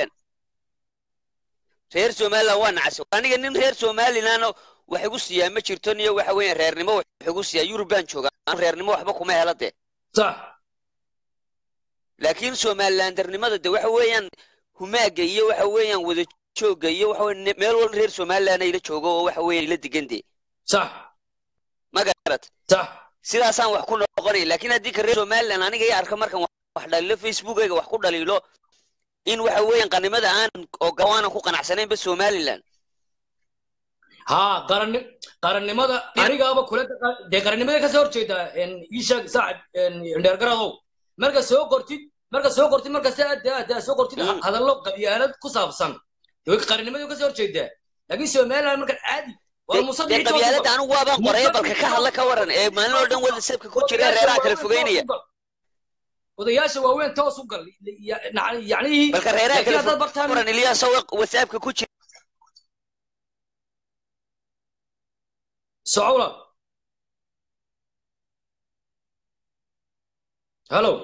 Somaliland waa nacas aniga nin reer Somaliland wax igu siyaa ma jirto niyo waxa weeyaan reernimo wax igu siyaa European jooga aan reernimo waxba kuma helade sax laakiin Somalilandernimada de waxa weeyaan humaaga iyo waxa weeyaan wada jooga iyo waxa weeyaan meel walba reer Somaliland ay la joogo oo waxa weeyaan ila digande sax ma garad sax sidaasaan wax ku noqonay laakiin haddii ka reer Somaliland aniga ay arka markan wax dhaliilo Facebook-ayga wax ku dhaliilo in waxa weeyaan qanimada aan oo gawaana ku qanacsanayn ba Somaliland ha qarannimada anigaaba kula de qarannimada ka soo horjeeda isha saaxib dheergaradow marka soo qortid marka soo qortid hadallo qabyaalad ku saabsan qarannimada ka soo horjeeda laakiin Somaliland marka caadi qabyaalada anigu waabaan qoray balka ka hadla ka waran ee maalin oo dhan wada sabka ku jira reeraha kala fogeynaya odayaasha waaweyn toos u gal yani balka reeraha kala waran Iliyaasow WhatsApp-ka ku jira socawla هلو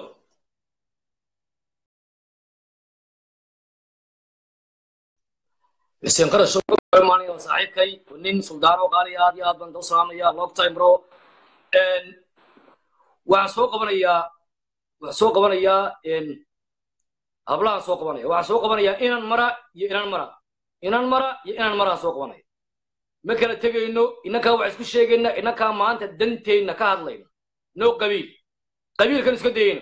حسين قرش ماني صاحبكي ونين سلطان وقالي هذه هذا بنت صامية لوك تايم برو وعسوق بنيا إن أبلا سوق بنيا وعسوق بنيا إن المرأة سوق بنيا ما كانت تجي إنك وعس كل شيء إنك ما أنت دنتين إنك هذلين نو قبيل كان يسكتين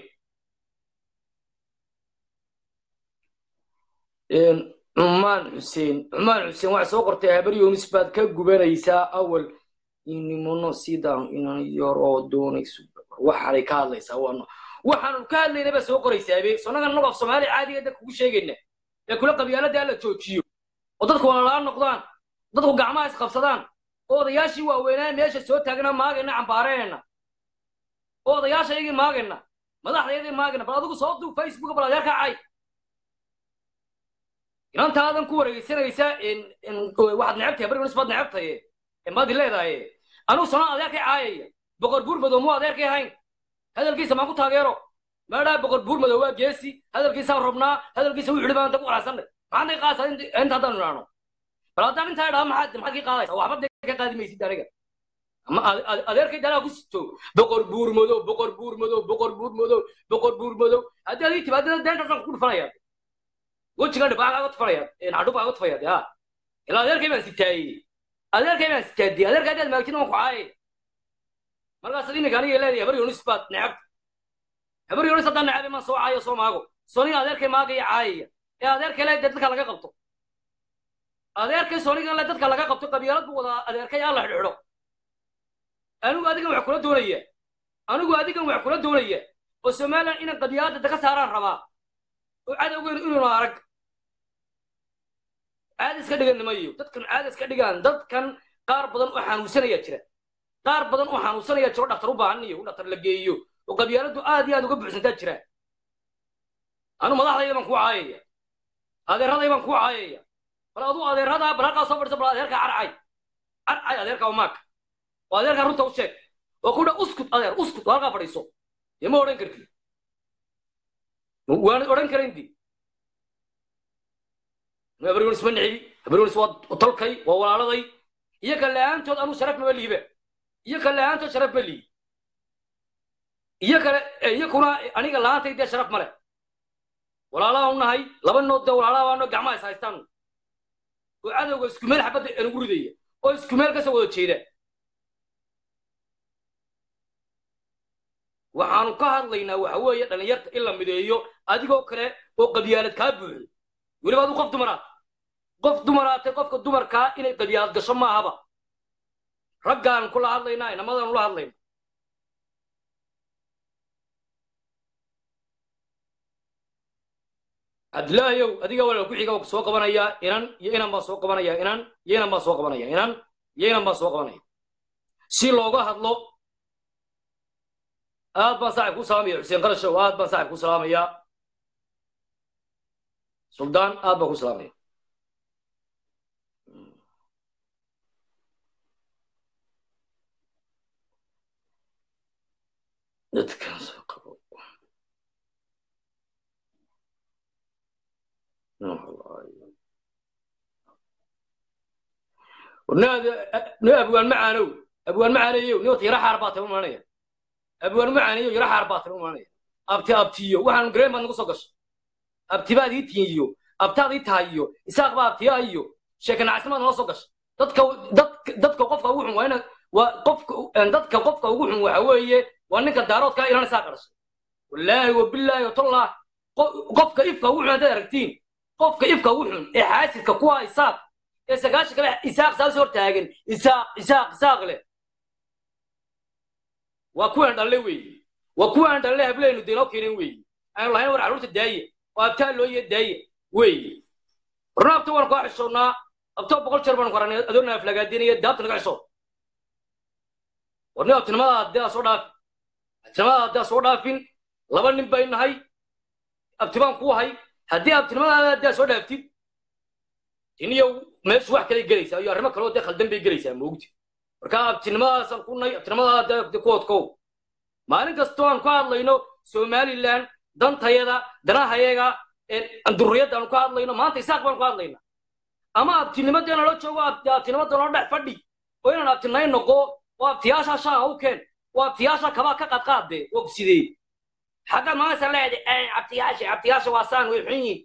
إن عمان حسين وعسوق قرتها بريو نسبة كجبنا يسا أول إني منو سيدان إني يرو دوني سوبر وحري كارل يسوونه وحنو كارل نبى سوق ريسابي صنعنا نقف صومالي عادي يدك كل شيء قلنا يقول قبيلة ده لا تشوتشيو وتدخل على النقدان تدخل جماعة يسقفصدان أو ضياشي ووينان ليش السوت تاجنا ما قلنا عم بارينا أو ضياشي يجي ما قلنا ما ضح يجي ما قلنا بلا تقول صوت فيسبوك بلا ذاك عاي إنت هذا نكور يصير إن واحد نعبته بري ونسبة نعبته ما دي ليه ده أنا صنع ذاك عاي بقول بور بدو ذاك هاي هذا الكيس ما كنت هاجره ما لا بقول بور بدو جيسي هذا الكيس ربنا هذا الكيس وعلي ما تقول عسل ما عندي قاس أنت هذا نورانو فلا تاني أنت هذا ما حد قاس أو عبد ذاك قاعد يمشي درجة أما أذكر كده لا كوستو بقول بور مدو هذا اللي تبغى ده أنت تقول فنايا وجهك بقى قاعد تفريا إن عدو بقى تفريا ده إلا أذكر كمان ستاي أذكر كمان ستادي أذكر كده ما كنا مقعي مرة سليم كان يلا يبري يونس بات نعب يبري يونس ده نعب ما سوى عاي سوى معه سوني أذكر ما جي عاي يا أذكر لا يدتك على قبضه أذكر سوني كان لا يدتك على قبضه قبيلات بولا أذكر يا الله حلو أنا قاعد كم يحكون دولية وسمعنا إن قبيلات تكسران ربا وعاد أقول إنه نارك عاد إسكدجان نميو تذكر عاد إسكدجان كان قارب بدن وحنوسنا يجرا قارب بدن وحنوسنا يجرا دكتور بعني ولا ترلقيه وقبيلته آدي وقبع سنتجرا أنا ما ضحى يبان كوعية هذا يبان كوعية فلا أضو هذا بلاقة صبر هذا عرعي هذا وماك وهذا رنت وشك وكنا أسكت وهذا فريسو يما ورين كرتي ورين كريندي أبريون اسمه عيبي أبريون اسمه طلقي وهو على ضي يكل أنت أنو شرف مبلي به يكل أنت شرف مبلي يكون أني قال لا تيجي شرف ملا ولا لا هون هاي لبن نود ولا لا وانو جماعة سايستانو وعاد هو اسكمل حبة نقول ذي أو اسكمل كسوة شيء وحنو كهر لينا وهو يرت إلا مديو أديكو كره وقبيلة كابول ولي بعض قف دمرات قف الدمر كا إلى قبيلة قسم ما هبا رجعن كل هذا لينا إنما هذا الله لينا أدلا يو أديك ولا كل حاجة سوق بنايا إنن ما سوق بنايا إنن ما سوق بنايا إنن ما سوق بنايا شيء لوجا هذلو بصاحب كوسامي حسين قرش بصاحب كوسامي يا سلطان بكوسامي نتكلم أبو المعاني نوتي راح أربعة ومانية أبو المعاني راح أربعة ومانية أبتيو وحن قريب ما نقص قش أبتبادي تيو أبتادي تايو إساق بابتيايو شكل عسمان نقص قش دتك قفك وحن وين وقفك دتك قفك وحن وحويه وأنك الدارات كائنا ساقرش والله وبالله وطلع قفك إفك وحن هذا ركتين قفك إفك وحن إحاسك كوا إساق إساقاش كله إساق سالسور تاجن إساق له وكون دلوي وكون دلله بلينو دينو كينين وي أنا الله ينور عروت الداية وأبتال له يداية وي رنابتو ورقة عشرنا أبتو بقول شربان قراني أدونا فلقات دينية دابت نقعشو ورنابتو نما دا صدافين لبن نبين هاي أبتبان كو هاي هدي أبتنما دا صدافتين إنيو مش واحد كذي جليس أيوة رمك لو دخل دم بيجليس موجود ركاب أبتنما سنكون أبتنما دا كوت كو ما نقصتوان قال الله إنه Somaliland dantayada danahayaga durriyada aanu ka hadlayno maanta isaaq baan ku hadlaynaa ama abtinimadeena loo joogo abtinimada loo dhex fadhi oo inaan abtinay noqo oo abtiyaasha shaa u keen oo abtiyaasha kaba ka qadqaade oo sidee xagga maanta leeyahay abtiyaasha waa saan way xun yihiin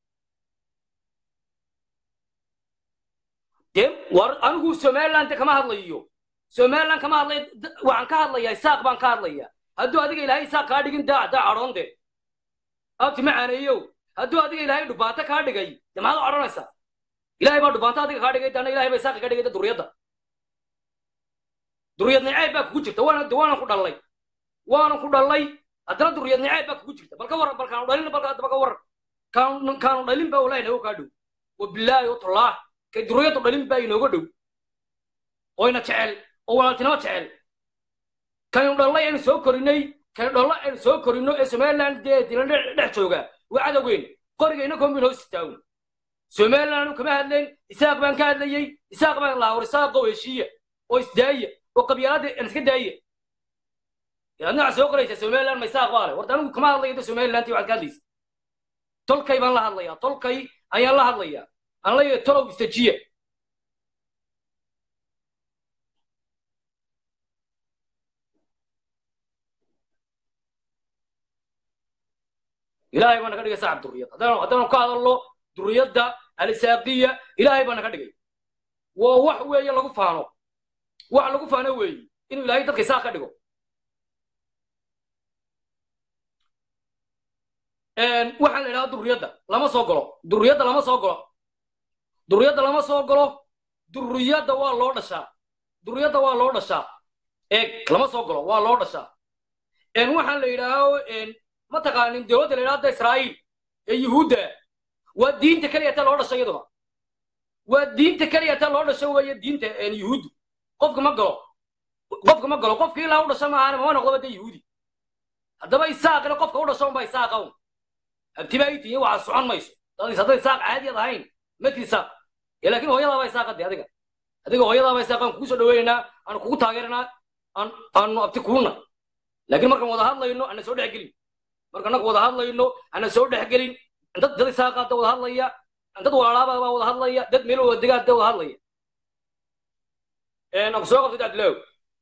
dem war anigu Somaliland kama hadlayo Somaliland kama hadlay waxaan ka hadlayaa isaaq baan ka hadlayaa hadduu adiga ilaahay isaaq ka dhigin daa caroonde abti macaaneeyo hadduu adiga ilaahay dhubaata ka dhigay maxaad u caroonaysaa ilaahay baa dhubaata adiga ka dhigay dana ilaahay baa isaaq ka dhigay durriyada nacayb baa kugu jirta waana ku dhalay haddana durriyad nacayb baa kugu jirta balka waran balkaanu dhalin balka hadaba ka waran kaanu dhalin baa walaahi nagu kaa dhow wabilaahi watallaah kay durriyadu dhalin baa inooga dhow oyna jecel oo walaaltinimo jecel kaynu dhalay aynu soo korinay ee Somaliland dina dhex jooga waa cadowgeena qorigayna kombin hoos istaago Somaliland kama hadlayn isaaq baan ka hadlayay isaaq baan la hor isaaq oo heshiiya oo isdaaya oo qabyaalada iska daaya yaadna soo qoraysa Somaliland ma isaaq baale warta anigu kama hadlayo Somaliland iyo waxaad ka hadlaysa tolkay baan la hadlayaa tolkay ayaan la hadlayaa aan la yeeyo tolow istajiya إلهي بنا كدقي صاحب درية هذا كهذا الله درية الإساقية إلهي بنا كدقي ووح ويا لقو فانو وح لقو فانو وي إنه إلهي تدقي ساق كدقو إن وحنا إلى درية لما سوقله درية لما سوقله والله نشا درية والله نشا إيه لما سوقله والله نشا إن وحنا إلى إن ما تقارن دولة الإرادة إسرائيل يهودا والدين تكلي أتلا ولا شيء ده والدين تكلي أتلا ولا شيء ويا الدين يعني يهود قفك ما قالوا قفك لا ولا شيء ما أنا ما نقول ده يهودي هذا ما يساق أنا قفك ولا شيء ما يساقون ابتباعي وعلى الصعان ما يسوق هذا صدق يساق عادي هذا هين ما تيساق لكن هو يلا ما يساق ده هذا هو يلا ما يساق كوسو دوينا أنا كوكو تاجرنا أنا أبتكونا لكن مركب وضع الله إنه أنا سوداء قليل marka anagu wada hadlayno ana soo dhaxgelin dad isaaqada wada hadlaya dad walaalaaba wada hadlaya dad meel wada degaada wada hadlaya aan soo qabtay adlow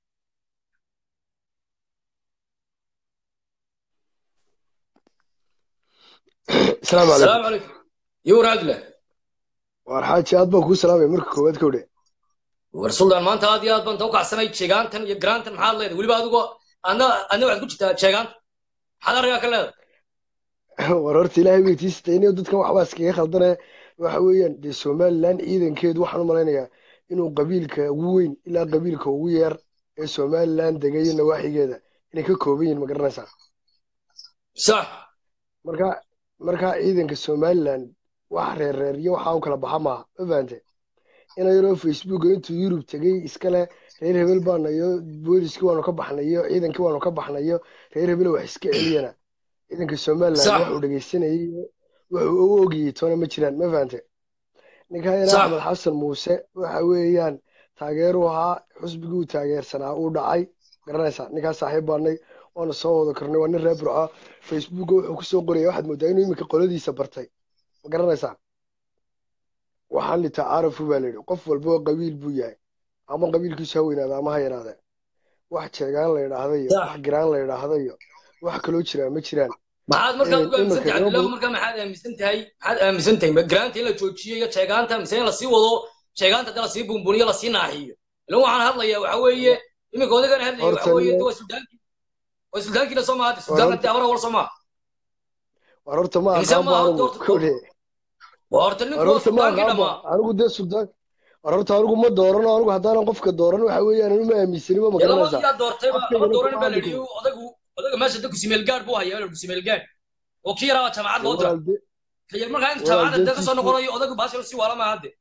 السلام عليكم السلام عليكم يور عدله warxaaji aad baan kuu salaamay marka koowaad ka wade warsuldan maanta aad iyo aad baan taw kacsanay jeegaantan iyo grantan maxaad leedahay waliba adigu ana waxaad ku jirtaa jeegaanta maxaad ariga ka leedahay war horta ilaahay weydiistay inuu dadkan waxba iskaga khaldane waxa weeyaan dee Somaliland ciidankeedu waxaan u malaynayaa inuu qabiilka ugu weyn ilaa qabiilka ugu yar ee Somaliland degayo nawaaxigeeda inay ka kooban yihiin ma garanaysaa sax marka ciidanka Somaliland wax reer iyo waxa uu kala baxa ma fahamte inay yaro Facebook intuu Europe tagay iskale reer hebel baan iyo booliska waanu ka baxnayo ciidanka waanu ka baxnayo reer hebel wax iska celiyana ciidanka Somaliland waxa uu dhageysanayay wuxuu u ogiyay toona ma jiraan ma fahamte ninka yar Axmed Xasan Muuse waxa weeyaan taageero ahaa xusbigu taageersanaa uu dhacay garanaysa ninka saaxiib baanay waana soo wada karnay waa nin reer Burco Facebook wuxuu ku soo qoriyay waxaad moodaa inuu imika qoladiisa bartay ma garanaysa waxaan li taarifu baa leeyahay qof walba qabiil buu yahay ama qabiilkiisu ha weynaada ama ha yaraada wax jeegaan la yiraahday wax giraan la yiraahday wax kale jira ma jiraan maxaad markaa uga aaminsantahay adlow markaa maxaad aaminsantahay ma giraanta la joojiyo iyo jeegaanta mise la sii wado jeegaanta dala sii buunbuuniyo la sii naaxiyo ilaa waxaan hadlayaa waxa weeye imika odagan hadlayaa waxa weeye waa Suudaankii la Soomaaliya Suudaanka abara wal Soomaaliya war horta ma aqaan kowde horta ninku Suudaanka dhama anigu de Suudaan war horta anigu ma doorano anigu haddaan qofka dooran waxa weeyaan inuu ma aaminsanimo ma garanaysaa yaa doortay ba dooran baa leeyahay odagu meesha dadku simeel gaar buu hayaa inuu simeel gaar oo kii yaraa jaamacad loo diray kiyar markaa in jaamacad dadka soo noqonayo odagu baasha si wala ma hadde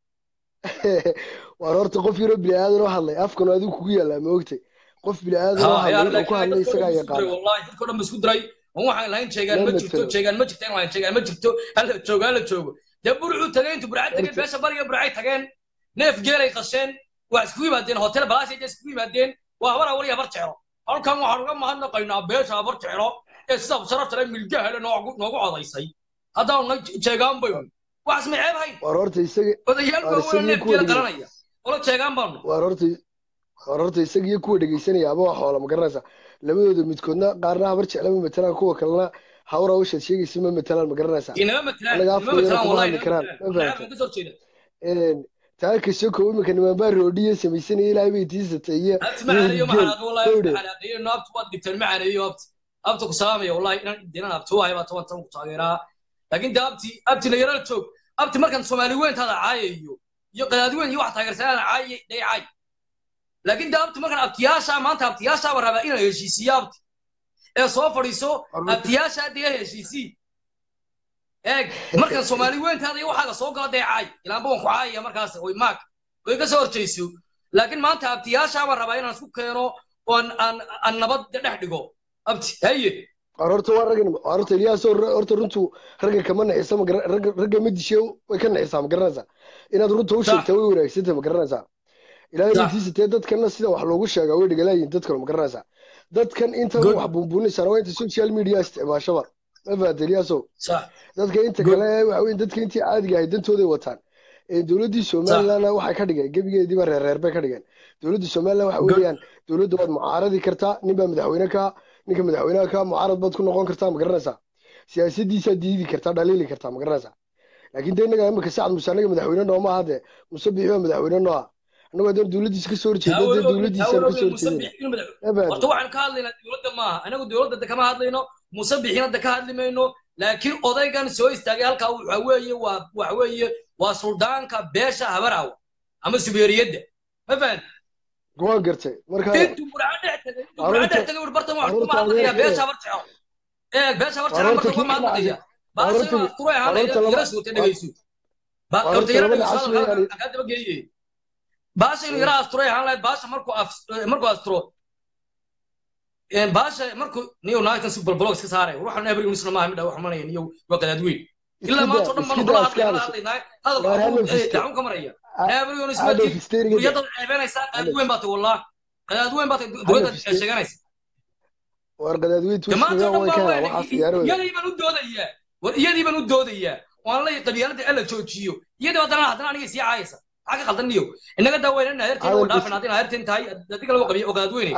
war horta qof yaro bini'aadan oo hadlay afkan adigu kugu yaala ma ogtay qof bini'aadan oo hadlay ku hadlay isaga yaqaan wallahi dadku dhan isku diray waxaan lahayn jeegaan ma jirto in laan jeegaan ma jirto hal joogo daburu tagay intu burcad tagay beesha bariga burcad tageen neef geelay qasheen wax isku yimaadeen hotel balaas ay isku yimaadeen waa wara wali habar jeclo halkan waxaan uga mahadnaqaynaa beesha habar jeclo ee sida sharafta leh milgaha noogu codaysay haddaan jeegaan bay wax ma ceeb hayn war horta isaga odayaal war baa weyn isaga neef kuwa geela qalanaya wala jeegaan baanu war horta isaga iyo kuwa dhegeysanaya aba wax xoola ma garanaysa labadooda midkoodna qaarna habar jecla ma matalaan kuwa kalena hawra ushaad sheegaysa ma matalaan ma garanaysa inama matalaan anaga inama afkooda matalaan kuma wallahi hadli karaan ma inama fahamta ka soo jeeda taaka soko imika niman baa roodhiya samaysanaya ilaahay bay tiisatay iyo abti macanayo geel maxaad wallahi dhowdhe macanayo naabtu waad dhigteen macanayo abti ku salaamaya wallahi inaan dinan abti waay baa toban tan ku taageeraa laakiin da abti la yara joog abti markan Soomaali weyntaada caayayo iyo qadaadi weyn iyo wax taageersanaa caayay daycay laakiin da abti markan abtiyaasha maanta abtiyaasha waraba inay heshiisiyo abti ee soo fadhiiso abtiyaasha adiga heshiisii eeg markan Soomaali weyntaada iyo waxaaga soo gala daycay ilaa baan ku caayaya markaas way maak way ka soo horjeeso laakiin maanta abtiyaasha waraba inaan isku keeno oo aan nabad dhex dhigo abti haye horta waa horta Ilyas horta runtu ragga kama naxisa ragga ma dishay way ka naxisaa ma garanaysaa inaad runta u sheegtay way wanaagsantahay ma garanaysaa ilaahay intiisatee dadkana sida wax loogu sheegaa way dhigalaayeen dadkan ma garanaysaa dadkan inta wax buunbuunaysa waa inta social media isticmaashaba ma fahamtay Ilyasow dadka inta kale waxa weyn dadka intii caadiga ahayd dantooday wataan dowladii Soomaaliland waxay ka dhigeen gabigeediiba reer bay ka dhigeen dowladii Soomaaliland waxa weeyaan dowladda waad mucaaradi kartaa ninba madaxweyne ka ninka madaxweynaha ka mucaarad baad ku noqon kartaa ma garanaysaa siyaasadiisa diidi kartaa dhaliili kartaa ma garanaysaa laakiin deegaanka imika Saacad Muuse anaga madaxweyne nooma hade Muuse Biixi waa madaxweyne noo anagu hadaan dowladiisa ka soo horjeedo dowladiisa ka soo horjeedo horta waxaan ka hadlaynaa dowladda maaha anagu dowladda kama hadlayno Muuse Biixina ka hadli mayno laakiin odaygan soo istaagay halka waxa weeye waa suldaanka beesha Habaraaw ama Subeeriyada ma fahant go'aan gartay marka intu buraadhe tagay warbartan wax ku maadaya beesha Habaraaw beesha Habaraaw marka ku maadaya baasha kuwa ahaan yara soo tadagayso ba horta yara ka daba geeyay baasha inuu yara asturay ahaan baasha markuu asturo baasha markuu niyo naagtan si balbalog iska saaray waxaan every unisna ma hamid wax manaya niyo waa qadaad weyn illa ma soo dhan ma hadlaynaa hadal ka maraya every unis ma diyada ceebanaysa qadaad weyn baad wallaah qadaad weyn baad dowladda sheeganaysa war qadaad weyn tuusiga way ka waxa fiyaaro iyadii baan u doodayaa waan la qabyaalada alla joojiyo iyadii haddana aniga sii caayaysa xaga qaldan niyo inaga daawayna heerteen oo dhaafin hadii heerteen tahay dadka lagu qabiyo qadaad weyn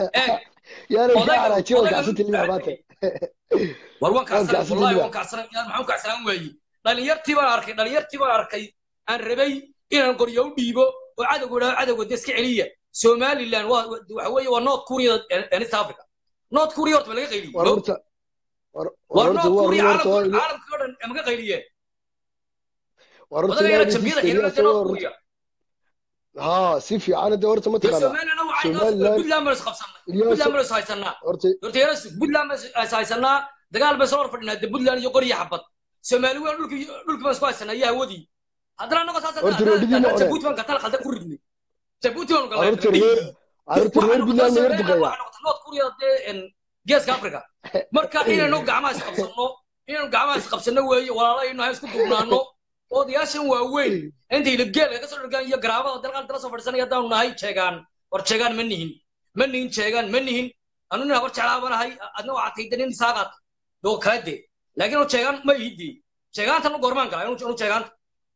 يا رجال راجعوا قاعدين اللي عباته والله وان كعسنا يا محمد كعسنا وي dhalinyartii baan arkay aan rabay inaan qoryo u dhiibo oo cadawga iska celiya Somaliland waxa weeye waa North Korea and East Africa North Korea horta laga qayliyo warta caalamka oo dhan ma ka qayliye warta ila jabiyada xiriirka North Korea ها سيفي انا دورت ما تقال بدلا مرس هايسنا horta yaras بدلا هايسنا dagaal bay soo fadhinaa Puntland iyo qoriya xabad Soomaaliya dhulka bas ku haysana ayaa wadi hadana naga saasana Jabuuti waan ka tal khaldan ku ridnay Jabuuti waan galay arta reer Puntland reer duqaya North Korea geeska Afrika marka inaynu gacmaha is qabsano weeye walaalaynu hay isku dubnaano odayaashan waa weyn inta ilgeel ka soo dhigay iyo garaabada dalkan dala soo fadhisanaya daan nahay jeegaan ma nihin jeegaan ma nihin anuna war jalaabanahay adna waa taydanin saaqad doo kaade laakiin oo jeegaan ma yidi jeegaanta ma gormaan kala inuu jeegaan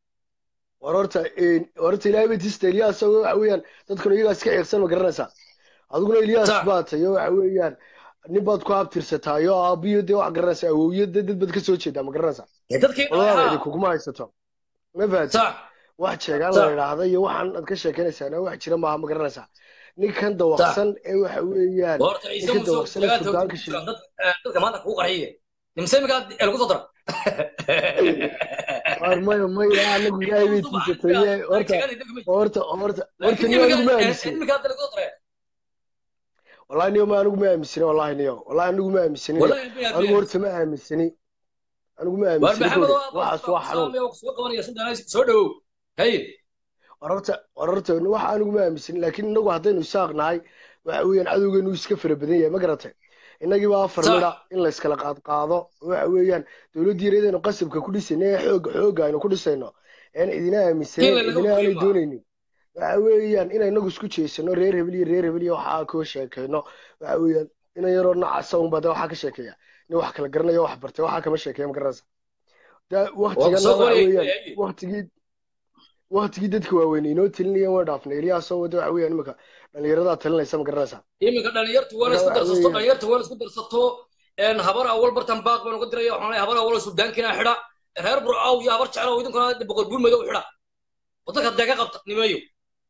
warta ilaahay bay tista Ilyas waxa weeyaan dadku iyaga iska xiirsan ma garanaysaa adiguna Ilyas baatayo waxa weeyaan nin baad ku abtirsataayo aabiyo de wax garanaysaa awowiyada dad bad ka soo jeedaa ma garanaysaa dadkii kuma haysato ma fahantaa wax sheegan la yiraahdo iyo waxaan aad ka sheekanaysaa wax jira ma garanaysaa ninkan dawaqsan ee waxa weeyaan ninkan dawaqsan ee suldaanka shil dadka maanta ku qarxiye nimseemiga ee lagu soo dara warmayo anagu ilaahay bay tiisatay horta niyo anigu ma aaminsan والله نيو ما أنا أمسني والله نيو والله أنا أمسني أنا قلت ما أمسني أنا ما أمسني واحد سودو هاي وررت إنه واحد أنا ما أمسني لكن إنه واحدين وساقنا هاي وين عدو إنه يسكفر بدنيا ما قرأته إنه جوا فرمنا إن لا يسكلا قاضي وين دولة يريد إنه قسم كل سنة حوج إنه كل سنة يعني إذا أمسني إذا أنا دونيني waxaweyaan inay nagu isku jeesano reer hebel waxa ka sheekayno waxaweyaan inay yaro nacsan bada waxa ka sheekaya nin wax kala garanayo wax bartay waxaa kama sheekeeya ma garanaysa waqtigana soo waxa qorayay weeyaan waqtigii dadka waaweyn inoo talinayeen waa dhaafnay Eliyaasoo wada waxa weeyaan imika dhalinyarada talinaysa ma garanaysa iminka dhalinyartu waa isku darsato habar awal bartan baaq baan uga diraya waxaan leeyahay habar awal suudaankina xidha reer burcaaw iyo habar jecel oo idinkuna boqor buur madow xidha waddanka deega qabta nimeeyo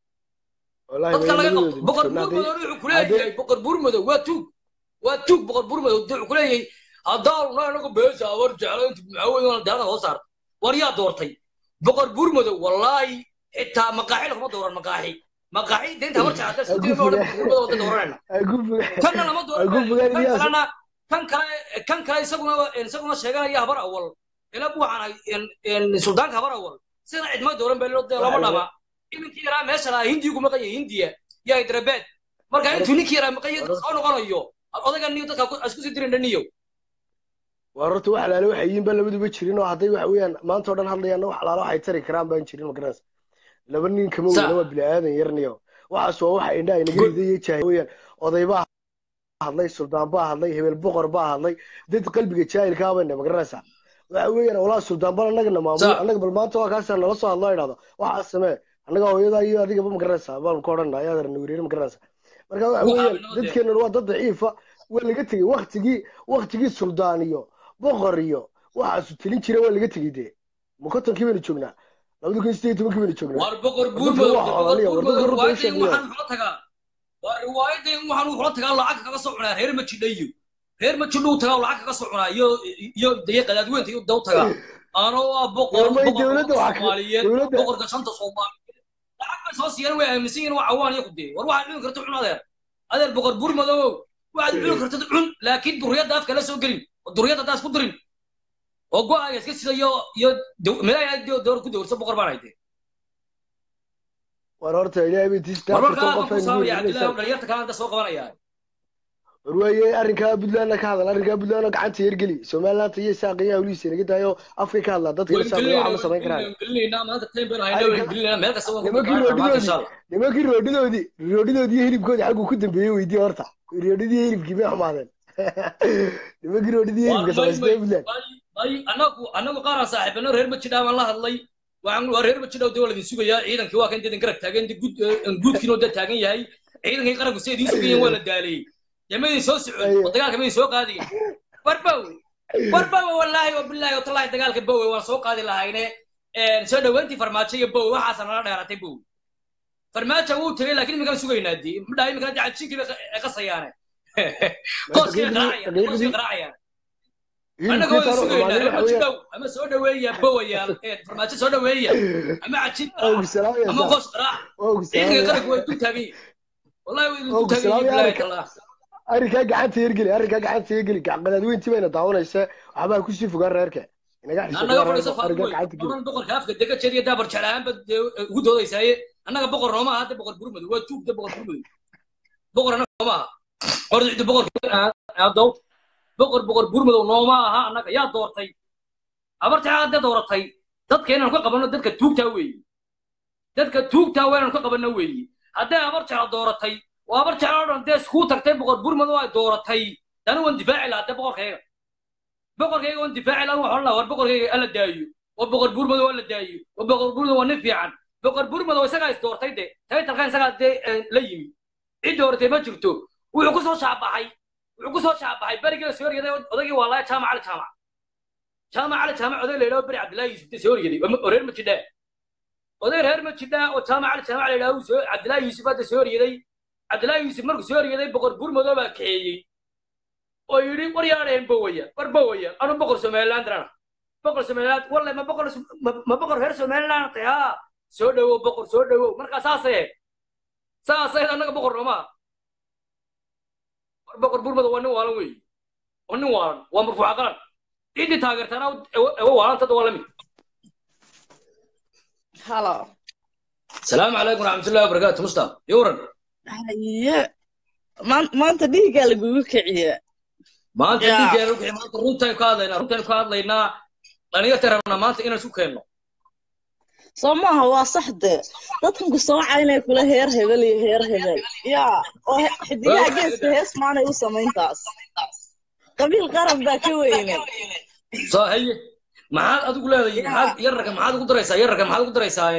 dadka laga qabto boqor buur madow wuxuu ku leeyahay boqor buur madow waa tuug boqor buur madow wuxuu ku leeyahay haddaanu anagu beesa habar jecel intu maxaaweyn daalada hoos saarta war yaa doortay boqor buur madow wallaahi xitaa maqaaxi laguma dooran maqaaxi deynta habar jecel isku dayno oo boqor madow wada dooranayna kana lama dooran kan kale isaguna sheeganaya habar awal ila waxaan suldaanka habar awal sida cidma dooran baa lama dhama iminkii yaraa meesha lahaa hindiya ku maqaya hindiya iyo hydrabad marka intuu ninkii yaraa maqaya soo noqonayo odagan niyo dadka isku sii dirin dhaniyo waa horta wax alaale waxay yihiin ba labaduba jirin oo hadday waxa weeyaan maanta oo dhan hadlayaan wax alaale waxay tari karaan baan jirin ma garanaysa laba nin kama weyna waa bilaadan yarniyo waxaas waa waxa indhaha inaga ridayay jaahil weeyaan oday baa hadlay suldaan baa hadlay hebel boqor baa hadlay dad qalbiga jaahilka ah bayna ma garanaysa waxa weeyaan walaa suldaan bal anagana maamul anaga bal maanta waa kaas nala soo hadlaa idhaado waxa samee anaga hooyada iyo adiga ma garanaysa baan ku odhanaa ayaa darna wariir ma garanaysa marka waxa weeyaan dadkeena waa dad daciifa waa laga tagay waqtigii suldaan iyo boqor iyo waxaas tilin jiray waa laga tagay de mukotonkii baynu joognaa 2018 baynu joognaa war boqor buur madow waxaan kula tagaa waa riwaayadeen waxaan kula tagaa lacag kaga soo cunaa reer ma jidhow tagaa lacag kaga soo cunaa iyo daqiiqadaad weynta iyo daw tagaa ano waa boqor Soomaaliyeed boqorka shanta Soomaaliyeed lacag bay soo siiyeen way aaminsan yihiin waa cawaan iyo qudee war waxaad cuni karto cun adeer boqor buur madow waxaad cuni karto cun laakiin duriyada afka la soo gelin duriyada daas ku dirin oo go'aaga iska sida iyo meelaha door ku doorso boqor baan hayde war horta ilaahay bay tistaa qof dhalinyarta kalena soo qabanaya warwaaye arrinkaa Puntland ka hadal arrinkaa Puntland gacanta yargeli Somaliland iyo Saaqiya hawliisa inaga daayo afka ka hadla dadka Saaqiya waxa ma sameyn karaan nimankii roodidoodii hilibkooda xaggu ku dambeeyay weydii horta roodidii hilibkii bay xumaadeen nimankii roodidii hilibka samaystay Puntland anagu qaar saaxiibano reer Majidha baan la hadlay waxaan reer Majidha dawladda sugayaa ciidankii waa kan deedan garag taagan guudkiina oo taagan yahay ciidankii qaranku sidii sugayeen waa la daalay يمين سوس ودقالك مين سوق هذه وربو والله وبالله وطلع دقالك بوي وسوق هذه لهاينه سودا وانتي فرماتشي بوي وحسن انا ديرتي بوي فرماتشي هو تري لكن ما كان سوقينا دي دايما كان قاعد شي كذا قصيانه قوس قراعي انا قوي سوقينا اما سودا ويا بوي يا فرماتشي سودا ويا اما عجيب اما قوس قراع ايه قرق وانتو تابي والله وانتو تابي بالله arrinkaa gacanta yargeli gacqadaad weyntii bayna daawanaysa waxbaa ku sii fogaan reerka inaga boqorka afka dega jeediya daabar jeclaanba ugu doodaysaaye annaga boqor nooma aha boqor burmadu waa tuugda boqor burmadu boqor annaga nooma aha ordicda boqor burmadu nooma aha annaga yaa doortay abarta hadda dooratay dadka inaan ka qabano dadka tuugtaa weeyaan ka qabano weeye hadday abar jecla dooratay وأبر جعلنا ده سكوت تكتب بقول برمضة دورتي أنا واندفاع لا ده بقول كذا واندفاع لا وحلا وبقول كذا ألا دايو وبقول برمضة ولا دايو وبقول برمضة ونفي عن بقول برمضة وسجى دورتي ده هاي تلقين سجى ده ليمي إيه دورتي ما جبتو ويعكسوا شعب حي برجع سوريا ده وذاك والله شام على شام هذا اللي لو بري عبد الله يوسف سوريا دي ورير متشدة وذاك رير متشدة وشام على لو عبد الله يوسف هذا سوريا دي عبد الله يوسف مركز سوريا ده بقول برمضة بكيي ويري وريارين بويا أنا بقول سومالان ترى بقول سومالان والله ما بقول هير سومالان تها سودو مركز ساسة أنا بقول روما بقول برمضة ونوان ومرفوع عقل إني تاجرت أنا وأنا تدوالمي هلا السلام عليكم ورحمة الله وبركاته مصطفى يورن هيا ما أنت دي قال بيقول كعية ما أنت دي قال ما أنت رنتين كهذا أنا يترى ما أنت إنا شو كأنه صما هو صح ده تدخل قصة عينك ولا هير هبل يا حد يا جنس هيس ما أنا يوصل من تاس qabiil qaran baa ka weyne soo haye maxaad adigu leedahay maxaad yararka maxaad ugu daraysaa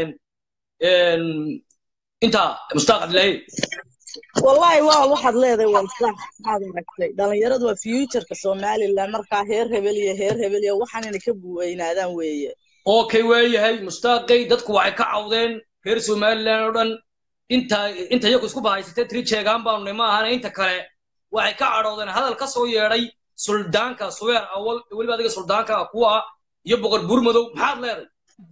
inta mustaaq abdillahi wallahi waa waxaad leedahay waa sax maxaad aragtay dhalinyaradu waa future-ka Somaliland markaa heer hebel iyo waxaan inay ka buweynaadaan weeye okay weeyahay mustaaqay dadku waxay ka cawdeen reer Somaliland oo dhan inta iyagu isku bahaysatay tri jeegaan baan nima ahaan inta kale waxay ka cadhoodeen hadal ka soo yeedhay suldaanka suweer awal waliba adiga suldaanka kuwa iyo boqor burmadow maxaad leedahay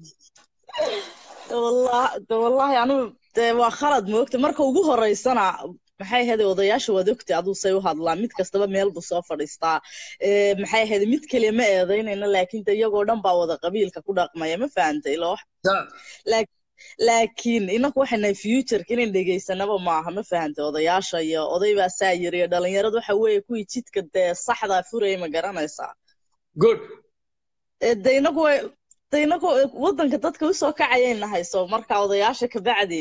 wallahi anu waa khalad moogta marka ugu horeysana maxay ahayd odayaasha wada ogtay aduu say u hadlaan mid kastaba meel buu soo fadhiistaa maxay ahayd mid kaliya ma eedaynayna laakiin iyagoo dhan baa wada qabiilka ku dhaqmaya ma fahantay laakiin inaku waxay nahay future-ka inaan dhegaysanaba maaha ma fahantay odayaasha iyo oday baa saa yiri dhalinyaradu waxa weeye kuwii jidka dee saxda furaya ma garanaysaa good inaku wadanka dadka u soo kacayeen hayso marka odayaasha ka bacdi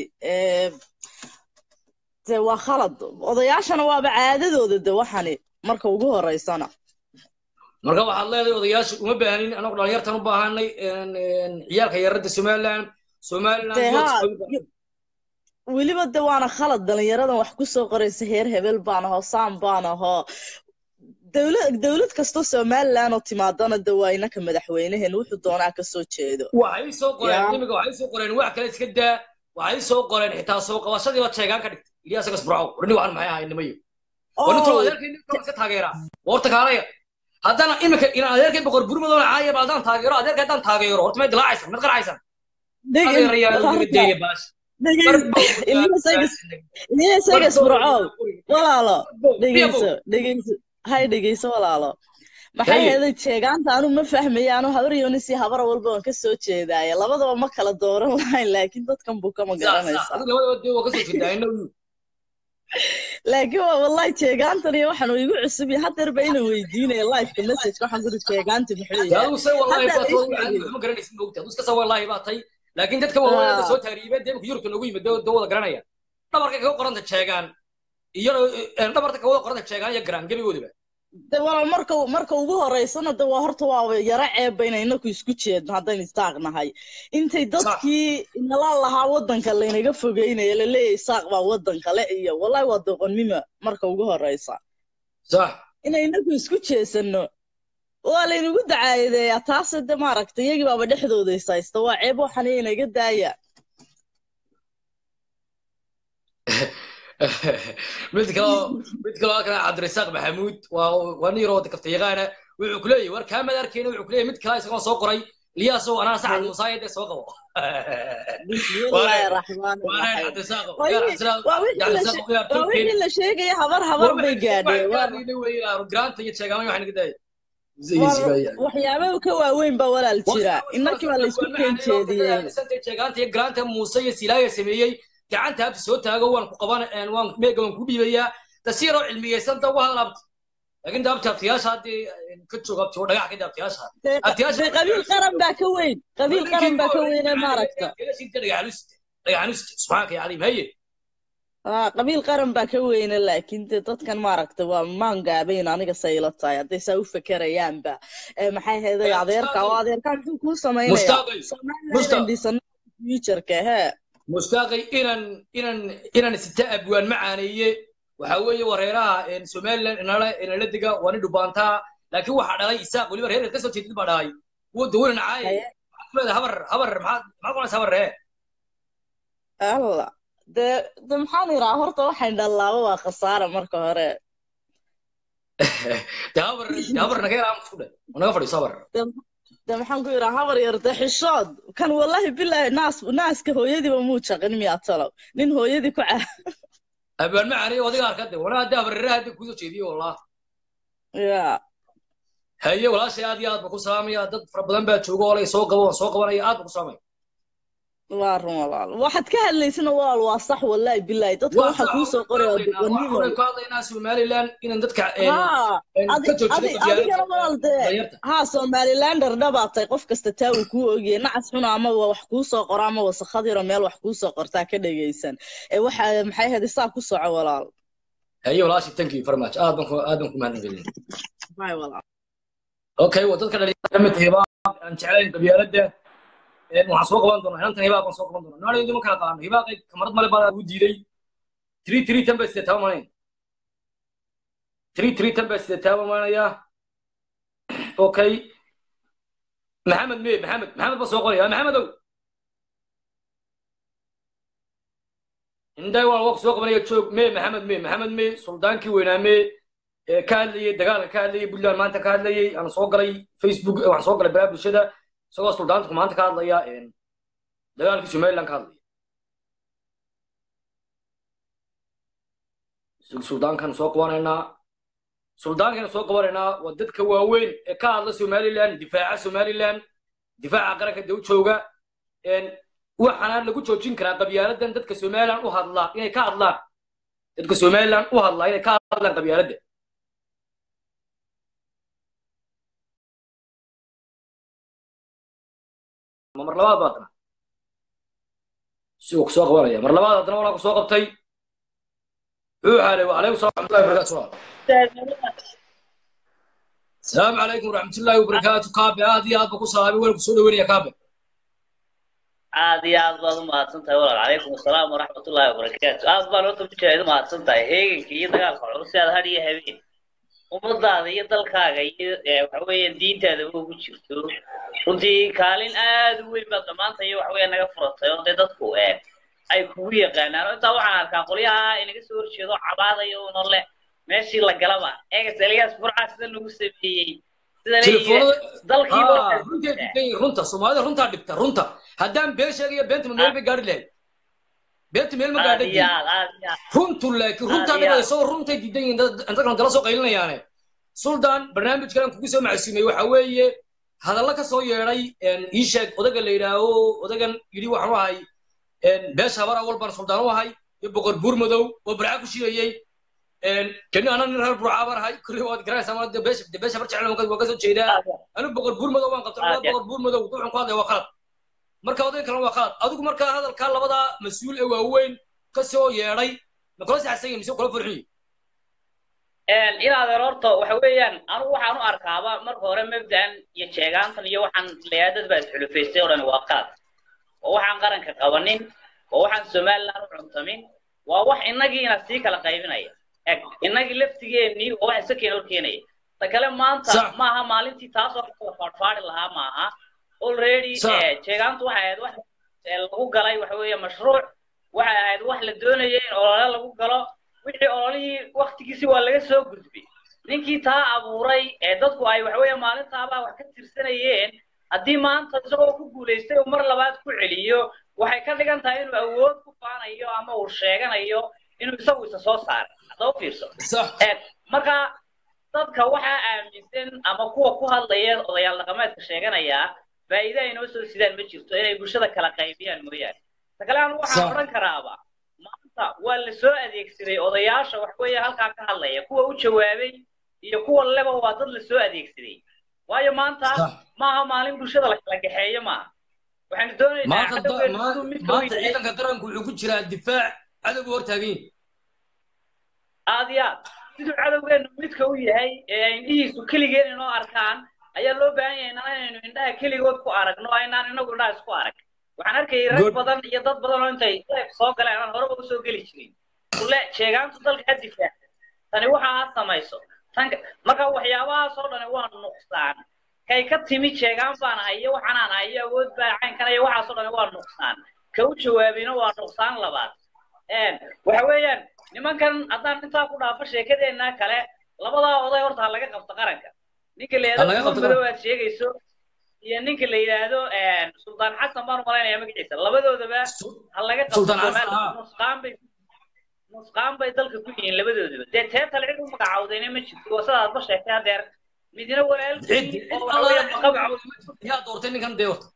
waa khalad odayaashana waaba caadadooda de waxani marka ugu horeysana marka waxaad leedahay odayaasha uma baahanin anagu dhalinyartan u baahanay ciyaalka yarada Somaliland weliba de waana khalad dhalinyaradan wax ku soo qoraysa heer hebel baan ahoo saan baan ahoo dawlad kastoo Somaliland oo timaadana de waa inaka madaxweynaheen wuxuu doonaa ka soo jeedo waxay soo qoreen wax kale iska daa waxay soo qoreen xitaa soo qabashadii la jeegaan ka dhigtay Ilyas Gasbrow warni waxaan maxay ahayn nimayo warni tolo adeerkayna iska taageera horta kaalaya haddana imika ina adeerkay boqor burmadow caaya baadaan taageero adeerkay haddaan taageero horta ma dilaacaysan mid qaracaysan Ilyas Gasbrow walaalo dhegeyso walaalo maxay heeday jeegaanta anu ma fahmayo anu habar yoonisi habar walba waan ka soo jeedaay labadaba ma kala dooran lahayn laakiin dadkan buu kama garanaysaa laakiin wallahi jeegaantan iyo waxaan igu cusub yahay hadeer ba inaan weydiinayo live-ka message waxaan ku jeegaanta maxay ma garanaysid moogta iska soo wallahi baatay laakiin dadka waa soo taariibay deemka Yurubka lagu yimid dawada garanaya dhabarka ka qoranta jeegaan iyo dhabarka ka qoranta jeegaan iyo garan gabigoodiba de wala marka ugu horeysana de waa horta waa yara ceebayna inaku isku jeedno haddaan istaaqnahay intay dadkii nala lahaa wadanka laynaga fogeynaya la leeyahay saaq baa wadanka le iyo wallahi waa doqonnimo marka ugu horeysa sax inay inaku isku jeesano waa laynagu dacaayadeeyaa taas de maaragtay iyagii baaba dhexdooda isaysta waa ceeb waxaan inaga daaya mid kale kana Cabdirasaaq Maxamuud waa niiro wada kaftayaqaana wuxuu ku leeyahay war kaamad arkayna wuxuu ku leeyahay mid kale isagoo soo qoray Ilyas oo ana saxad musaayid soo qabo bismillahir rahmaanir rahiim la sheegay habar bay gaadhay waa grant iyo jeegaamay waxaan ka daayay waxyaabo ka waaweyn ba walaal jira inakii waa la isku keenjeediyay jeegaanta iyo grant Muuse iyo Silaaga sameeyay gacanta abti soo taago waan ku qaban waan meega waan ku dhiibayaa tasiiro cilmiyeysan ta waxa laabta laakiin daabta abtiyaasha hadii ka joogto dhagax ka daabtiyaasha qabiil qaran baa ka weyn maaragta dhagaxlus subhanaka ya caliim haye qabiil qaran baa ka weyn laakiin dadkan maaragta waa maangaabayn aniga saylatay haday saa u fakarayaanba maxay heeday adeerka muxuu ku sameeynaya future-ka mustaaqay inaan sita abwaan macaaneye waxa weeye wareeraha Somaliland inala diga wani dhubaanta laakiin waxa dhalay isaaq waliba reer ka soo jeedid baa dhalay uu dawlad caay habar maxaa qonas habar Allah de maxaan iraa horta waxaan dhalaabo waa khasaare marka hore habar naga yaraa isku dhay naga fadhiyo sabar de maxaan ku iraa habar yarda xishood kan wallahi billahi naaska hooyadiiba muu jaqin miyaa talow nin hooyadii ku abaan macaanay wadiga arkade wana hadda habarreeraha hadda kusoo jeediyo wallah ya haye walaashay aad iyo aad ba ku salaamaya dad fara badan baa jooga oo soo qabanaya aad ba ku salaamaya waa run walaal waxaad ka hadlaysana walaal waa sax wallahi billahi dadka waxa ku soo qoray doqonnimo ka hadlaynaa Somaliland in dadka adiga walaal ha Somalilander dhabaatay qof kasta taa uu ku ogyahay nacas xun ama wax ku soo qora ama wasakad yar meel wax ku soo qortaa ka dhageysan waxa maxay hadii saa ku soco walaal haye walaashay thank you very much aad baan ku mahadnaqaynaa باي والله okay wadadka dhalinyarada kamid hiba aan jeclayn qabyaalada waxaan soo qaban doonaa intan hiba aan soo qaban doonaa naana idin kala qaano hiba kamarad male baa ugu diiday 3 tan baa sida taabanay 3 tan baa sida taabanaya okay maxamed baa soo qoraya maxamedow inday waa waqti soo qabanaya joog maxamed suldaankii weynaa ka hadlayay dagaalka ka hadlayay Puntland maanta ka hadlayay aan soo galay Facebook waxaan soo galay baraha bulshada isagoo suldaanku maanta ka hadlaya dagaalkii Somaliland ka hadlaya suldaankan soo qabanayna waa dadka waaweyn ee ka hadla Somaliland difaaca qaranka dawladda jooga waxaana lagu joojin karaa qabyaaladan dadka Somaliland u hadla inay ka hadlaan qabyaaladda mar labaad baadna soo qabanaya mar labaad hadana wala ku soo qabtay عليكم السلام عليكم ورحمة الله وبركاته كابي هذه هذا بكو صلابي ولا بسولي وين يا كابي عادي هذا ما تصنت ولا عليكم السلام ورحمة الله وبركاته هذا ما تبغى ما تصنت هيك كي دقال خلاص هذا هذه هبين ومضى هذه دلكاga waxweeyaan diintaada ugu jirto runtii kaalin aad u weyn baad maanta iyo waxweeyaan naga furatay oo dadku ay kugu yaqaanaan inta waxaan arkaa qolyaha inaga soo horjeedo cabaadayo oo noole meeshii la galaba eegas eligaas furcaas sida lagu sameeyay sida dalkiiba runta Soomaalida runta dhibta runta haddaan been sheegayo beenta meel ma gaari lahayd beenta meel ma gaadhay runtu laakiin runta dhibayso runta diidan inta kan dala soo qaylinayaan suldaan barnaamijkan kugu soo macsuumay waxa weeye hadalla ka soo yeeray ii sheeg odaga la yiraahdo odagan yiri waxaan u ahay beesha habara walban suldaan u ahay iyo boqor buur madow oo barca ku shiiyay كنا أنا نهار برعابر هاي كل واحد قرأ سامر دبش برجع لهم كذا وكذا شيء ده أنا بقول بور مدو وان قطع بقول بور مدو وطبعا قاضي وقال مركا وده كلام وقال أدوك مركا هذا الكلام بدأ مسؤول هو وين كسو يراي نقول سعسين مسؤول كل فرحي إلى هذا الربط وحويا أنا وحنا أركابا مركا مبدأ يتشجعان ثاني وحن ليادة بس حلو في استوران وقال وحن قرن كقوانين وحن سمال لا نعتمين ووح إنجي نسيك لقايبنا إنك لفتجيني وواحد سكين الكيني تكلم ما أنت معها مالتي تاسو فرفار لها معها already شيئان واحد لو قالي وحوي مشروع واحد للدنيا ولا لو قالوا وحي أولي وقت كيسي ولا جسوا قدبي نيجي تا أبو ري دتكو أي وحوي مالتها بقى وحكتير سنين أدي ما أنت تسوق كقوليستي ومر لبعض كعليو وحي كذا كان تاين وأود كفان أيو أما ورشيغان أيو إنه يسوي سوسار هذا فيرسو marka dadka waxa aaminsan ama kuwa ku hadlaya odayaal dhaqameedka sheeganaya faa'iido ay noo soo sidaan ma jirto inay bulshada kala qaybiyaan mooyaan tagalaan waxa oran karaaba maanta waa la soo adeegsaday odayaasha wax weeye halka ka hadlaya kuwa u jawaabay iyo kuwa leba waa dad la soo adeegsaday waayo maanta maaha maalin bulshada la kala gaxeeyo ma waxaan doonaynaa maanta ciidanka qaranku wuxuu ku jiraa difaac cadowga hortaagin aadiya sidoo cadawgeenu midka uu yahay indhihiisu kaligeena inoo arkaan ayaa loo baahan yahay inaynu indhaha kaligood ku aragno aynaan inagu indhaha isku arag waxaan arkay rag badan iyo dad badan oo intay soo galeen aan horeba u soo gali jirin kule sheegaantu dalka difaac tani waxa aad samayso marka waxyaabahaas oo dhan waa nuqsaan kay ka timi sheegaan baan hayo waxaan aan hayo awood baa caynkan iyo waxaas oo dhan waa nuqsaan ka u jawaabina waa nuqsaan labaad waxa weeyaan nimankan haddaan intaa ku dhaafo sheekadeena kale labada oday horta laga qabto qaranka ninka la yiraahdo madow aad sheegayso iyo ninka la yiraahdo Sultan Xasan baan malaynayaa magaciisa labadoodaba laga qabto nusqaan bay dalka ku yihiin labadoodaba teeta la cid u magacaawdayna ma jirto wasadaad ba sheegtay hadeer midina walaal yaa doortay ninkan deewta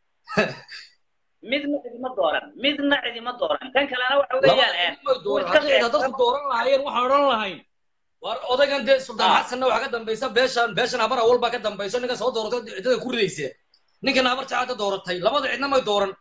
midna cidima dooran kan kalena waxa weeyaan dadku dooran lahaayeen waxaan oran lahayn war odagan de Sultan Xasan waxa ka dambaysa beeshan habar awal baa ka dambayso ninka soo dooratay cidada ku ridaysa ninkan habar jaacada dooratay labada cidna ma dooran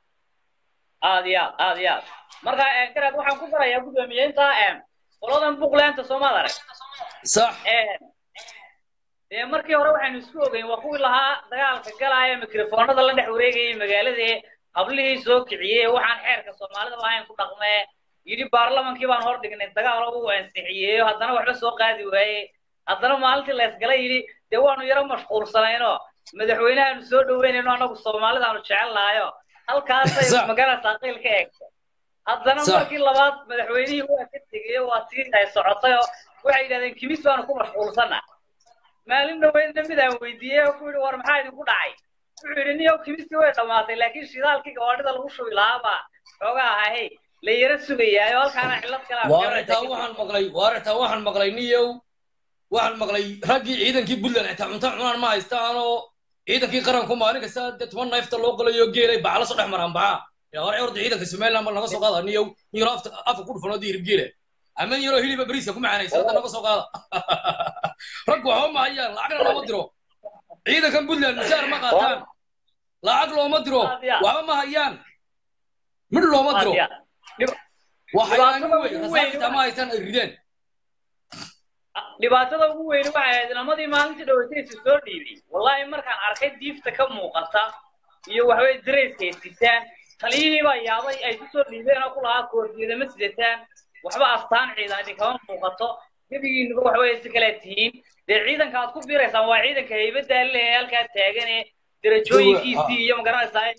aadiya marka karaad waxaan ku barayaa gudoomiyeynta qoladan buqlaanta Soomaaliya sax dee markii hore waxaynu isku ogeyn waa kuwii lahaa dagaalka galaya mikrofoonada la dhex wareegayay magaaladii hablihii soo kiciyey waxaan xeerka soomaalida lahayn ku dhaqmee yidhi baarlamankii baan hor dhignay dagaal uu ansixiyeeyo haddana waxba soo qaadi waayey haddana maalintii la isgalay yidhi dee waanu yaro mashquulsanayno madaxweynahaanu soo dhaweynayno annagu soomaalidaanu jecel nahayo halkaasay magaalada qiil ka eegtay haddana markii labaad madaxweynihii waa ka tegey waa tii ay socotay oo waxay yidhahdeen kimis baanu ku mashquulsanaa maalin dhaweydna mid aan weydiiyey oo ku yidhi war maxaa idinku dhacay wuxuu yidhi niyow kimiskii way dhammaatay laakiin shidaalkii gawaadhida lagu shubi lahaabaa xoogaa ahahey la yara sugayaayo halkaana cillad kalaa waxaan maqlay niyow waxaan maqlay raggii ciidankii puntland xitaa cunto cunaan ma haystaan oo ciidankii qaranku maalin kasta dee 10 neefta loo galayo geelay bacla soo dhex maraan baxa yaa hore orda ciidanka Soomaaliland ma naga soo qaada niyow niyow afka ku dhufano diirib geele ama niyow hiliba bariiska ku macaanaysa hadda naga soo qaada raggu waxa ma hayaan lacag looma diro ciidankan puntland mushaar ma qaataan lacag looma diro waxa ma hayaan mid looma diro waxayaan way rasaasta ma haysan rideen dhibaatada ugu weyn waxay ahayd lamadii maalintii dhaweysay soo dhiibay wallahi markaan arkay diifta ka muuqata iyo waxay dareyskay sitaan taliyihii baa yaabay ay soo dhiibeen oo ku lahaa koortiyada ma sidataan waxba astaan ciidan kama muuqato gabigiinuba waxay si kala tihiin dee ciidanka aad ku biiraysaan waa ciidanka haybada leh halka taagan ee darajooyinkiisii iyo magaranaysaa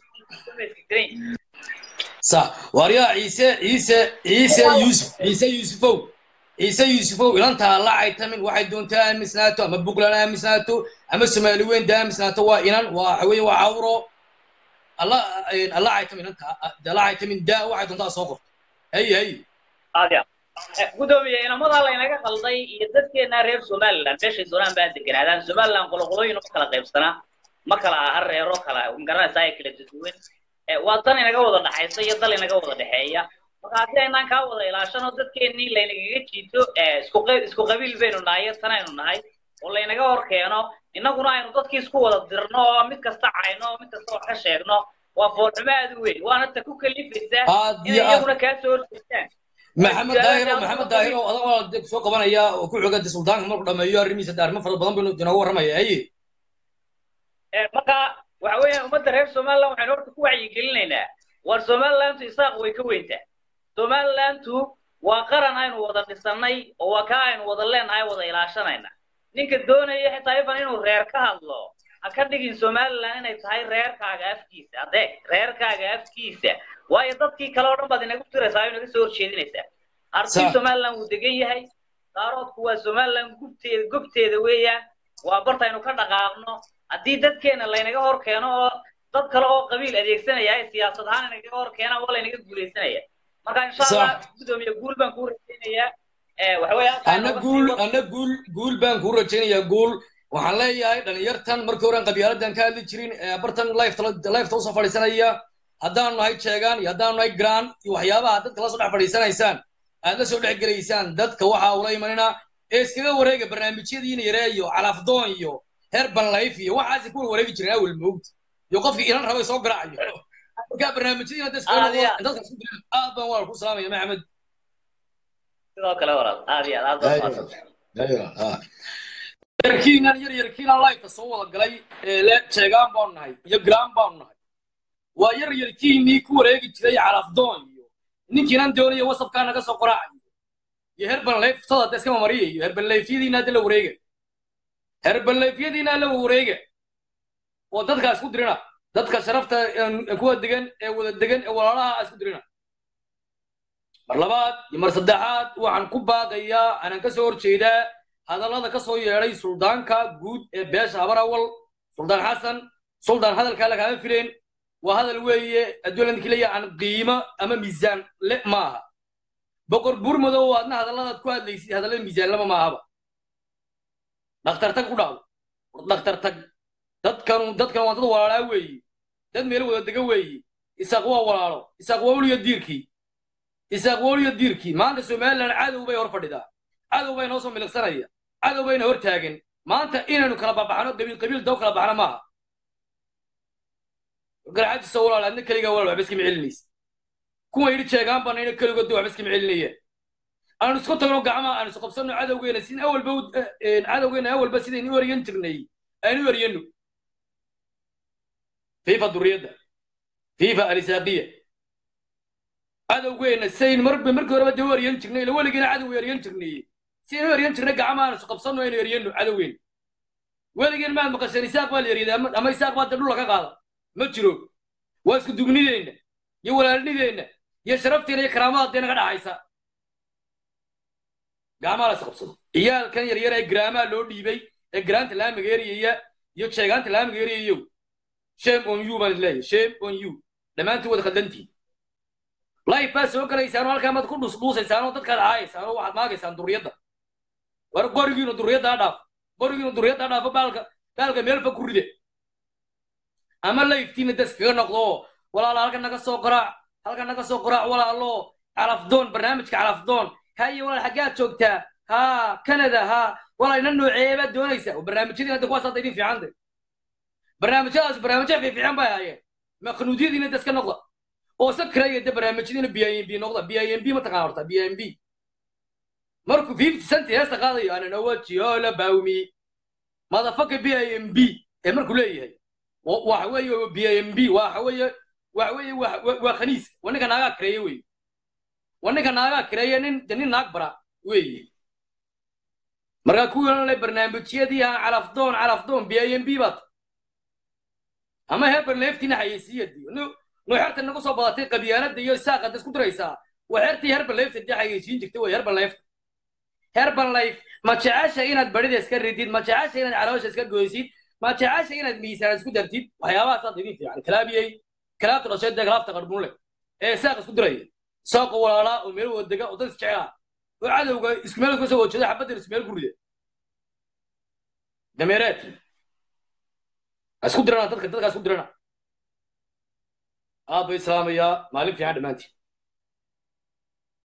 sa wariya ciise yuusufow ilantaa la caytamin waxay doontaa amisnaato ama buntland amisnaato ama Soomaali weyn amisnaato waa inan waa haween waa awro alla caytamin inta la caytamin daa waxay doontaa soo qorto hay aadiya gudoomiye inamada la inaga qalday iyo dadkeena reer Soomaaliland meeshay doonaan baa deganaadaan Soomaaliland qoloqolooyin oo kala qaybsana ma kala reero kala garanaysaa ay kala duwan waa tan inaga wada dhaxaysa iyo dal inaga wada dhaxeeya marka haddii aynaan kaa wada ilaashano dadkeennii laynagaga jiito isku qabiil baynu nahay tanaynu nahay oo laynaga hor keeno innaguna aynu dadkii isku wada dirno oo mid kasta cayno mid kasta wax ka sheegno waa foolxumo aad u weyn waana ta ku kalifaysa inay iyaguna kaa soo horjeestaan maxamed daahiro adagoo soo qabanaya oo ku xogada suldaanka markuu dhameeyo arrimihiisa arrimo fara badan baynu inooga warramaya haye marka waxa weeyaan ummadda reer Soomaaliland waxaynu horta ku wacyigelinaynaa war Soomaaliland isaaq way ka weyntaa Soomaaliland waa qaran aynu wada dhisanay oo waa ka aynu wada leenahay wada ilaashanayna ninka doonaya xitaa inuu reer ka hadlo ha ka dhigin Soomaaliland inay tahay reerkaaga afkiisa adeeg reerkaaga afkiisa waayo dadkii kale oo dhan baad inagu tiraysaa inaga soo horjeedinaysaa arti Soomaaliland uu degan yahay daaroodku waa Soomaaliland gubteeda weeyaan waa bartaynu ka dhaqaaqno haddii dadkeena laynaga hor keeno oo dad kale oo qabiil adeegsanaya ay siyaasad ahaan inaga hor keenaan wala inaga guuleysanaya marka insha Allah gudoomiye guul baan ku rajaynayaa waxa weeyaan ana guul baan ku rajaynayaa guul waxaan leeyahay dhalinyartan markii hore qabiiladan ka hadli jirin bartan live u soo fadhiisanaya haddaan nahay sheegan iyo haddaan nahay grand iyo waxyaabaha dadka la soo dhex fadhiisanaysaan aad la soo dhex gelaysaan dadka waxa ula imanina ee iskaga wareega barnaamijyadiina yareeyo calafdoon iyo herbal life iyo waxaas ku wareegi jireen awal moogd iyo qofkii ilan rabay soo garaacayo marka barnaamijyadiina dadka aad baan walaal ku salaamaya maxamed sidoo kale walaal aad yarkiina live soo wada galay la sheegan baan nahay iyo grand baan nahay waa yarkiinii ku wareegi jiray calafdoon iyo ninkiinan doonaya wasabka naga soo qoraacayo iyo herbal life sada iska mariyay iyo herbal life-yadiina la wareega herbal-life-yadiina la wareega oo dadka isku dirina dadka sharafta kuwa degan ee wada degan ee walaalaha isku dirina mar labaad iyo mar saddexaad waxaan ku baaqayaa anaan ka soo horjeedaa hadallada ka soo yeedhay suldaanka guud ee beesha habarawal suldaan xasan suldaan hadalkaa lagama fileen waa hadal weeye adduunka leeyahay aan qiimo ama miisaan le maaha boqor burmadow aadna hadalladaad ku hadlaysid hadallada miisaan lama maahaba dhakhtar tag ku dhaw dhakhtar tag dadkan waa dad walaalaa weeye dad meel wada dega weeye isaaq waa walaalo isaaq waa weliyo diirkii maanta Soomaaliland cadow bay hor fadhidaa cadow bay noo soo miliqsanaya cadow bayna hor taagan maanta inaynu kala baxno qabiil daw kala baxna maaha garaacaad soo walaalaadna kaliya walaal waxba iska micilinaysa kuwa yiri jeegaan banayna kaliya dad waxba iska micilinayeen aan isku tagno gacmaha aan isku qabsano cadowgeena sin awalba cadowgeena awalba sidaynu u eryan jirnay aynu u eryano fifa duriyadda fifa alisaaqiya cadowgeena sayn markii horeba dee u eryan jirnay ila weligeena cadow eryan jirnay sidaynu u eryan jirnay gacmaha aan isku qabsano aynu eryano cadowgeena weligeen maad maqasheen isaaq baa la eryaday ama isaaq baa dee dhul laga qaada ma jiro waa isku dugnideenna iyo walaalnideenna iyo sharafteena iyo karaamada dee naga dhaxaysa gacmaha la isqabsado ciyaalkan yaryar ee garaamaha loo dhiibay ee garaanta laamiga eriyaya iyo sheegaanta laamiga eriyayo shame on you baan isleeyahay shame on you dhammaantiin wada khaldantiin life baa soo galaysaanoo halkaa maad ku dhuusaysaanoo dadkaad caayaysaan oo waxaad maagaysaan duriyadda war qorigiinu duriyadda ha dhaafo qorigiinu duriyadda ha dhaafo baalka meelfa ku ride ama lifetiina das kaga noqdo walaala halkan naga soo qoraac walaalo calafdoon barnaamijka calafdoon haye walaal xaggaad joogtaa ها كندا ها والله إنه عيبة دونيسا وبرنامج كذي هذا كواس صادقين في عنده برنامج في عن باي مخنودين دي ندس كنقطة وسكر يد برنامج كذي بي ام بي نقطة بي ام بي ما تقارنته بي ام بي مركو 50 سنت يا استقاضي انا نوتي ولا باومي ماذا فك بي ام بي مركو ليه وحوي بي ام بي وحوي وخنيس وانا كان اغا كريه وي وانا كان اغا كريه نين ناقبرا وي marka kuwan la barnaamijyadii aan calafdoon BNB bad ama heber leeftina xayisiiyadii no xirta nagu soo badatay qabiyaanada iyo saaqada isku diraysa waxirtii heber leefta xayisiin jirtay way heber leef ma jecesha inaad barida iska ridid ma jecesha inaad caloosha iska gooysid ma jecesha inaad miisaan isku dartid waxyaabaha saad idin fiican kalaabta rashada kalaabta qarbun leh ee saaq isku diray saaq walaala oo meel wadaga oo dad jecel وعدوغا اسماعيل كوسو وجهه حبد اسماعيل غوريه دميرات اسكو درنا ددك اسكو درنا ابو اسلام يا مالك في عند مانتي